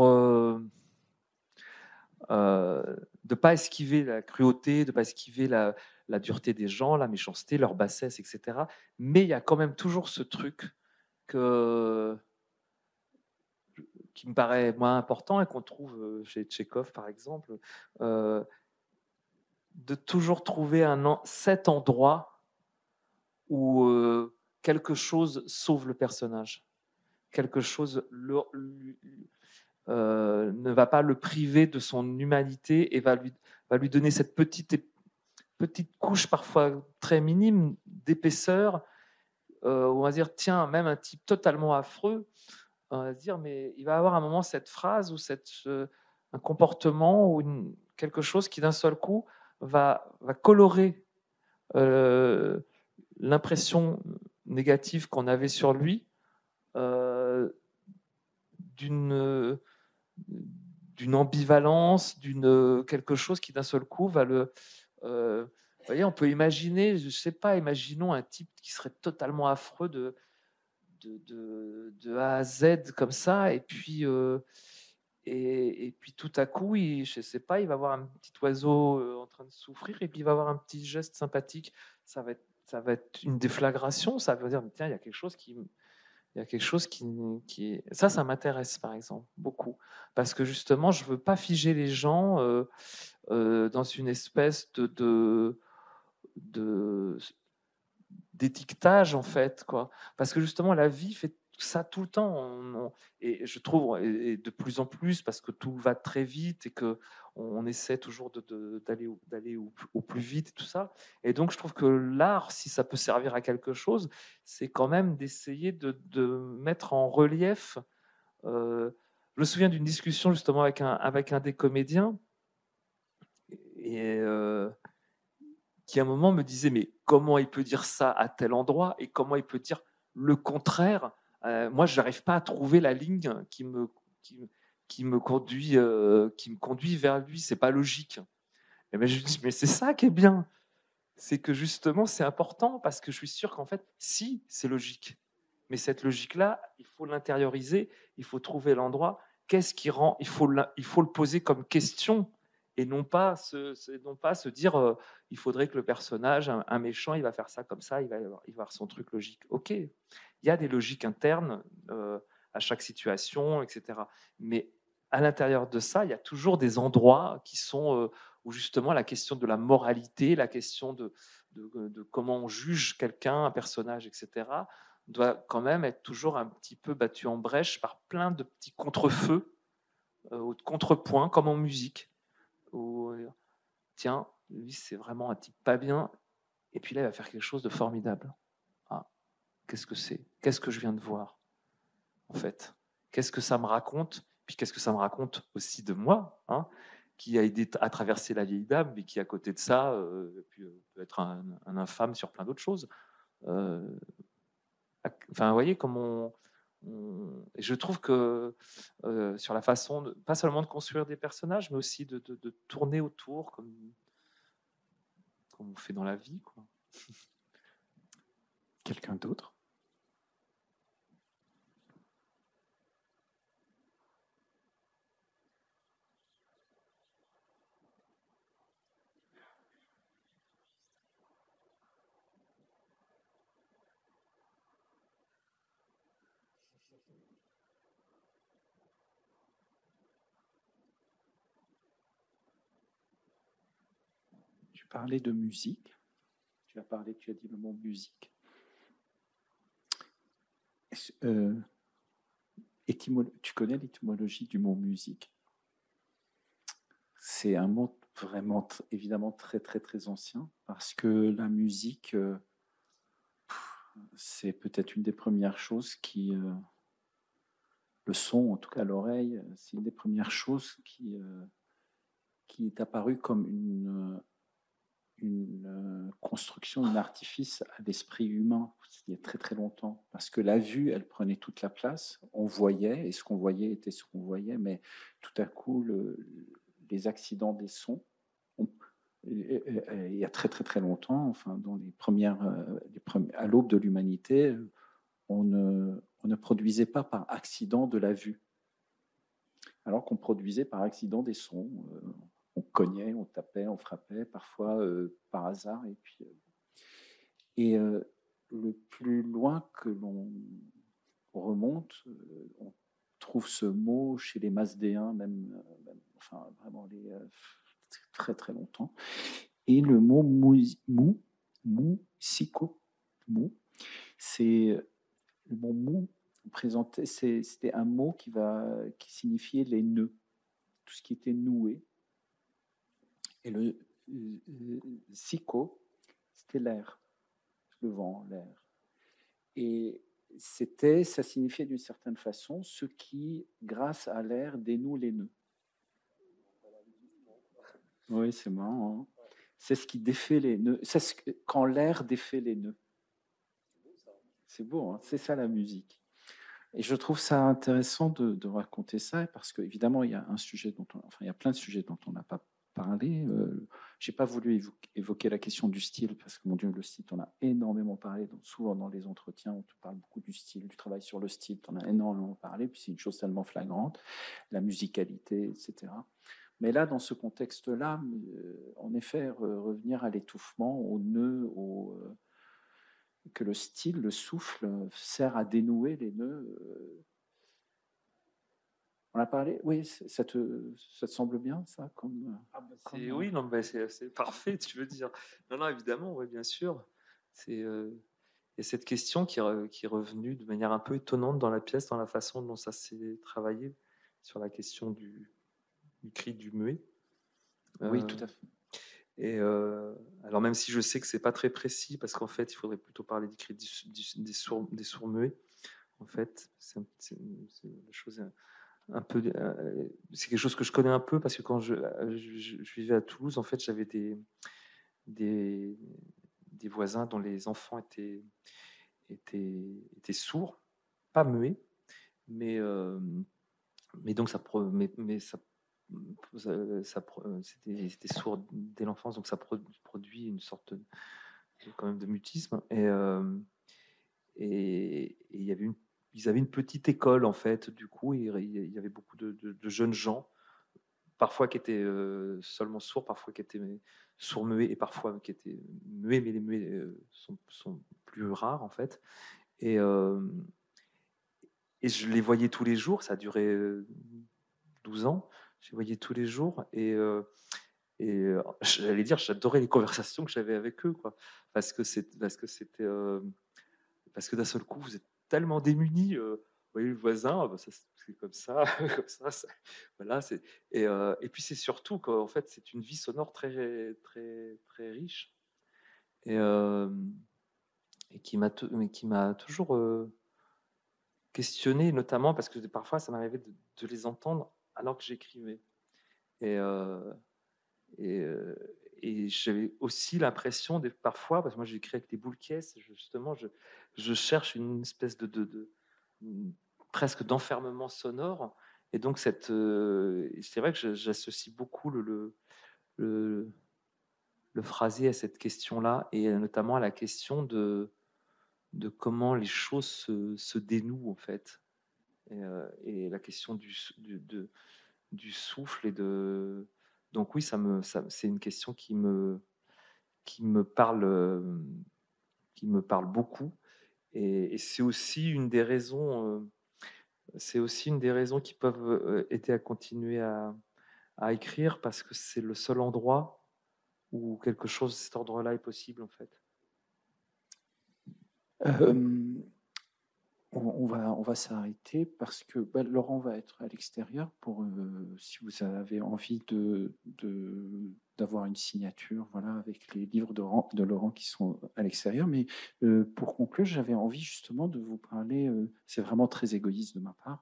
de ne pas esquiver la cruauté, de ne pas esquiver la dureté des gens, la méchanceté, leur bassesse, etc. Mais il y a quand même toujours ce truc qui me paraît moins important et qu'on trouve chez Tchekhov, par exemple, de toujours trouver cet endroit où quelque chose sauve le personnage. Quelque chose ne va pas le priver de son humanité et va lui donner cette petite couche parfois très minime d'épaisseur où on va dire tiens, même un type totalement affreux, on va se dire mais il va avoir un moment cette phrase ou un comportement ou quelque chose qui d'un seul coup va colorer l'impression négative qu'on avait sur lui euh, d'une ambivalence, d'une quelque chose qui d'un seul coup va le. Vous voyez, on peut imaginer, je sais pas, imaginons un type qui serait totalement affreux de A à Z comme ça, et puis tout à coup, je sais pas, il va voir un petit oiseau en train de souffrir, et puis il va avoir un petit geste sympathique. Ça va être une déflagration. Ça veut dire tiens, il y a quelque chose qui ça m'intéresse par exemple beaucoup parce que justement je veux pas figer les gens dans une espèce de d'étiquetage en fait quoi, parce que justement la vie fait ça tout le temps. Et je trouve et de plus en plus parce que tout va très vite et que on essaie toujours d'aller au plus vite et tout ça. Et donc je trouve que l'art, si ça peut servir à quelque chose, c'est quand même d'essayer de mettre en relief. Je me souviens d'une discussion justement avec un des comédiens et qui à un moment me disait mais comment il peut dire ça à tel endroit et comment il peut dire le contraire. Moi je n'arrive pas à trouver la ligne qui me conduit vers lui, c'est pas logique. Et ben je lui dis mais c'est ça qui est bien, c'est que justement c'est important parce que je suis sûr qu'en fait si c'est logique, mais cette logique là il faut l'intérioriser, il faut trouver l'endroit, qu'est-ce qui rend, il faut le poser comme question et non pas se dire il faudrait que le personnage, un méchant, il va faire ça comme ça, il va avoir son truc logique. Ok, il y a des logiques internes à chaque situation, etc. Mais à l'intérieur de ça, il y a toujours des endroits qui sont où justement la question de la moralité, la question de comment on juge quelqu'un, un personnage, etc., doit quand même être toujours un petit peu battu en brèche par plein de petits contre-feux ou de contrepoints, comme en musique. Où, tiens, lui, c'est vraiment un type pas bien, et puis là, il va faire quelque chose de formidable. Ah, qu'est-ce que c'est? Qu'est-ce que je viens de voir, en fait? Qu'est-ce que ça me raconte? Puis qu'est-ce que ça me raconte aussi de moi, hein, qui a aidé à traverser la vieille dame, mais qui, à côté de ça, peut être un infâme sur plein d'autres choses. Enfin, vous voyez, je trouve que sur la façon, pas seulement de construire des personnages, mais aussi de tourner autour, comme on fait dans la vie, quoi. Quelqu'un d'autre? Tu parlais de musique. Tu as dit le mot musique. Tu connais l'étymologie du mot musique? C'est un mot vraiment, évidemment, très, très, très ancien, parce que la musique, c'est peut-être une des premières choses le son, en tout cas l'oreille, c'est une des premières choses qui est apparue comme une construction, un artifice à l'esprit humain, il y a très très longtemps, parce que la vue, elle prenait toute la place, on voyait, et ce qu'on voyait était ce qu'on voyait, mais tout à coup, les accidents des sons, il y a très très très longtemps, enfin dans à l'aube de l'humanité, on ne produisait pas par accident de la vue, alors qu'on produisait par accident des sons. On cognait, on tapait, on frappait, parfois par hasard. Le plus loin que l'on remonte, on trouve ce mot chez les Masdéens, enfin vraiment très très longtemps. Et le mot siko, c'est le mot mou c'était un mot qui signifiait les nœuds, tout ce qui était noué. Et le siko, c'était l'air, le vent, l'air. Et ça signifiait d'une certaine façon ce qui, grâce à l'air, dénoue les nœuds. Oui, c'est marrant. Hein. C'est ce qui défait les nœuds. Quand l'air défait les nœuds. C'est beau, hein, c'est ça la musique. Et je trouve ça intéressant de raconter ça, parce qu'évidemment, il y a il y a plein de sujets dont on n'a pas parlé. Je n'ai pas voulu évoquer la question du style, parce que, mon Dieu, le style, on a énormément parlé. Donc, souvent, dans les entretiens, on te parle beaucoup du style, du travail sur le style, on a énormément parlé, puis c'est une chose tellement flagrante, la musicalité, etc. Mais là, dans ce contexte-là, en effet, revenir à l'étouffement, au nœud, que le style, le souffle, sert à dénouer les nœuds. On a parlé. Oui, ça te semble bien, ça comme, Oui, non, c'est parfait, tu veux dire. Non, non, évidemment, oui, bien sûr. Il y a cette question qui est revenue de manière un peu étonnante dans la pièce, dans la façon dont ça s'est travaillé sur la question du cri, du muet. Oui, tout à fait. Et alors, même si je sais que c'est pas très précis, parce qu'en fait, il faudrait plutôt parler du cri des sourds-muets. En fait, c'est la chose un peu. C'est quelque chose que je connais un peu, parce que quand je vivais à Toulouse, en fait, j'avais des voisins dont les enfants étaient sourds, pas muets, mais donc c'était sourd dès l'enfance, donc ça produit une sorte quand même de mutisme. Et ils avaient une petite école, en fait, du coup, et il y avait beaucoup de jeunes gens, parfois qui étaient seulement sourds, parfois qui étaient sourds-muets, et parfois qui étaient muets, mais les muets sont plus rares, en fait. Et je les voyais tous les jours, ça a duré 12 ans, je les voyais tous les jours, et j'allais dire, j'adorais les conversations que j'avais avec eux, quoi, parce que d'un seul coup, vous êtes tellement démunis. Vous voyez le voisin, ah bah ça, c'est comme ça, comme ça, voilà. Et puis c'est surtout qu'en fait, c'est une vie sonore très, très, très riche, et, mais qui m'a toujours questionné, notamment parce que parfois, ça m'arrivait de les entendre alors que j'écrivais. Et, et, euh, et j'avais aussi l'impression, parfois, parce que moi j'écris avec des boules caisses, justement, je cherche une espèce presque d'enfermement sonore. Et donc, c'est vrai que j'associe beaucoup le phrasé à cette question-là, et notamment à la question de comment les choses se dénouent, en fait. Et la question du souffle donc oui, c'est une question qui me parle beaucoup, et c'est aussi une des raisons qui peuvent aider à continuer à écrire, parce que c'est le seul endroit où quelque chose de cet ordre-là est possible, en fait. On va s'arrêter parce que Laurent va être à l'extérieur pour si vous avez envie d'avoir une signature, voilà, avec les livres de Laurent qui sont à l'extérieur. Mais pour conclure, j'avais envie justement de vous parler. C'est vraiment très égoïste de ma part.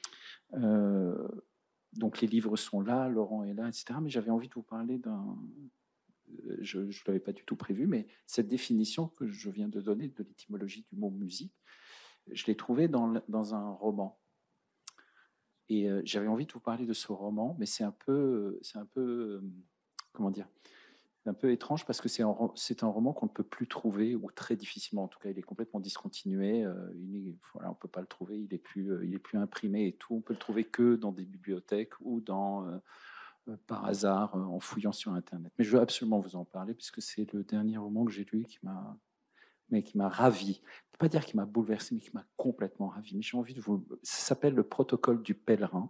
Donc les livres sont là, Laurent est là, etc. Mais j'avais envie de vous parler d'un. Je ne l'avais pas du tout prévu, mais cette définition que je viens de donner de l'étymologie du mot musique, je l'ai trouvée dans un roman. Et j'avais envie de vous parler de ce roman, mais c'est un peu, comment dire, un peu étrange parce que c'est un roman qu'on ne peut plus trouver, ou très difficilement. En tout cas, il est complètement discontinué. Voilà, on ne peut pas le trouver. Il est plus imprimé et tout. On peut le trouver que dans des bibliothèques ou par hasard en fouillant sur Internet. Mais je veux absolument vous en parler puisque c'est le dernier roman que j'ai lu qui m'a ravi. Je ne peux pas dire qu'il m'a bouleversé, mais qui m'a complètement ravi. Mais j'ai envie de vous. Ça s'appelle Le Protocole du pèlerin.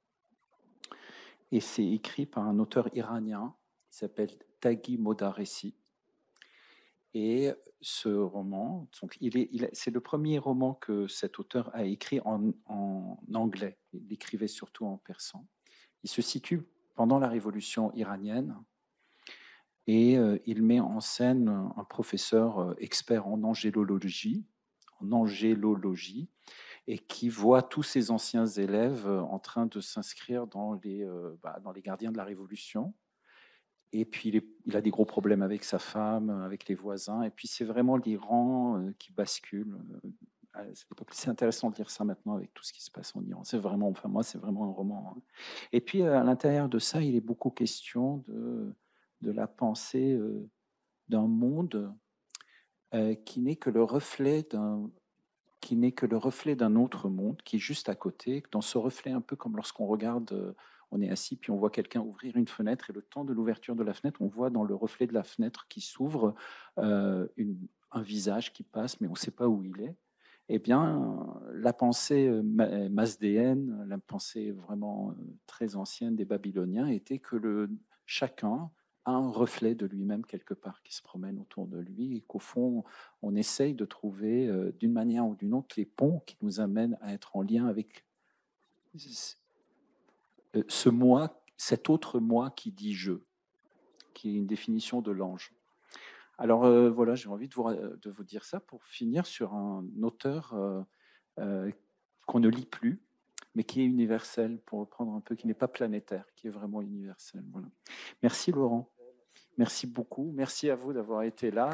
Et c'est écrit par un auteur iranien qui s'appelle Taghi Modarressi. Et ce roman, c'est le premier roman que cet auteur a écrit en anglais. Il écrivait surtout en persan. Il se situe pendant la révolution iranienne. Et il met en scène un professeur expert en angélologie, et qui voit tous ses anciens élèves en train de s'inscrire dans les gardiens de la Révolution. Et puis il a des gros problèmes avec sa femme, avec les voisins. Et puis c'est vraiment l'Iran qui bascule. C'est intéressant de lire ça maintenant avec tout ce qui se passe en Iran. C'est vraiment un roman. Et puis à l'intérieur de ça, il est beaucoup question de la pensée d'un monde qui n'est que le reflet d'un autre monde qui est juste à côté. Dans ce reflet, un peu comme lorsqu'on regarde, on est assis, puis on voit quelqu'un ouvrir une fenêtre, et le temps de l'ouverture de la fenêtre, on voit dans le reflet de la fenêtre qui s'ouvre un visage qui passe, mais on ne sait pas où il est. Eh bien, la pensée masdéenne, la pensée vraiment très ancienne des Babyloniens, était que chacun a un reflet de lui-même quelque part qui se promène autour de lui, et qu'au fond, on essaye de trouver d'une manière ou d'une autre les ponts qui nous amènent à être en lien avec ce moi, cet autre moi qui dit je, qui est une définition de l'ange. Alors voilà, j'ai envie de vous dire ça pour finir sur un auteur qu'on ne lit plus, mais qui est universel, pour reprendre un peu, qui n'est pas planétaire, qui est vraiment universel. Voilà. Merci Laurent. Merci beaucoup. Merci à vous d'avoir été là.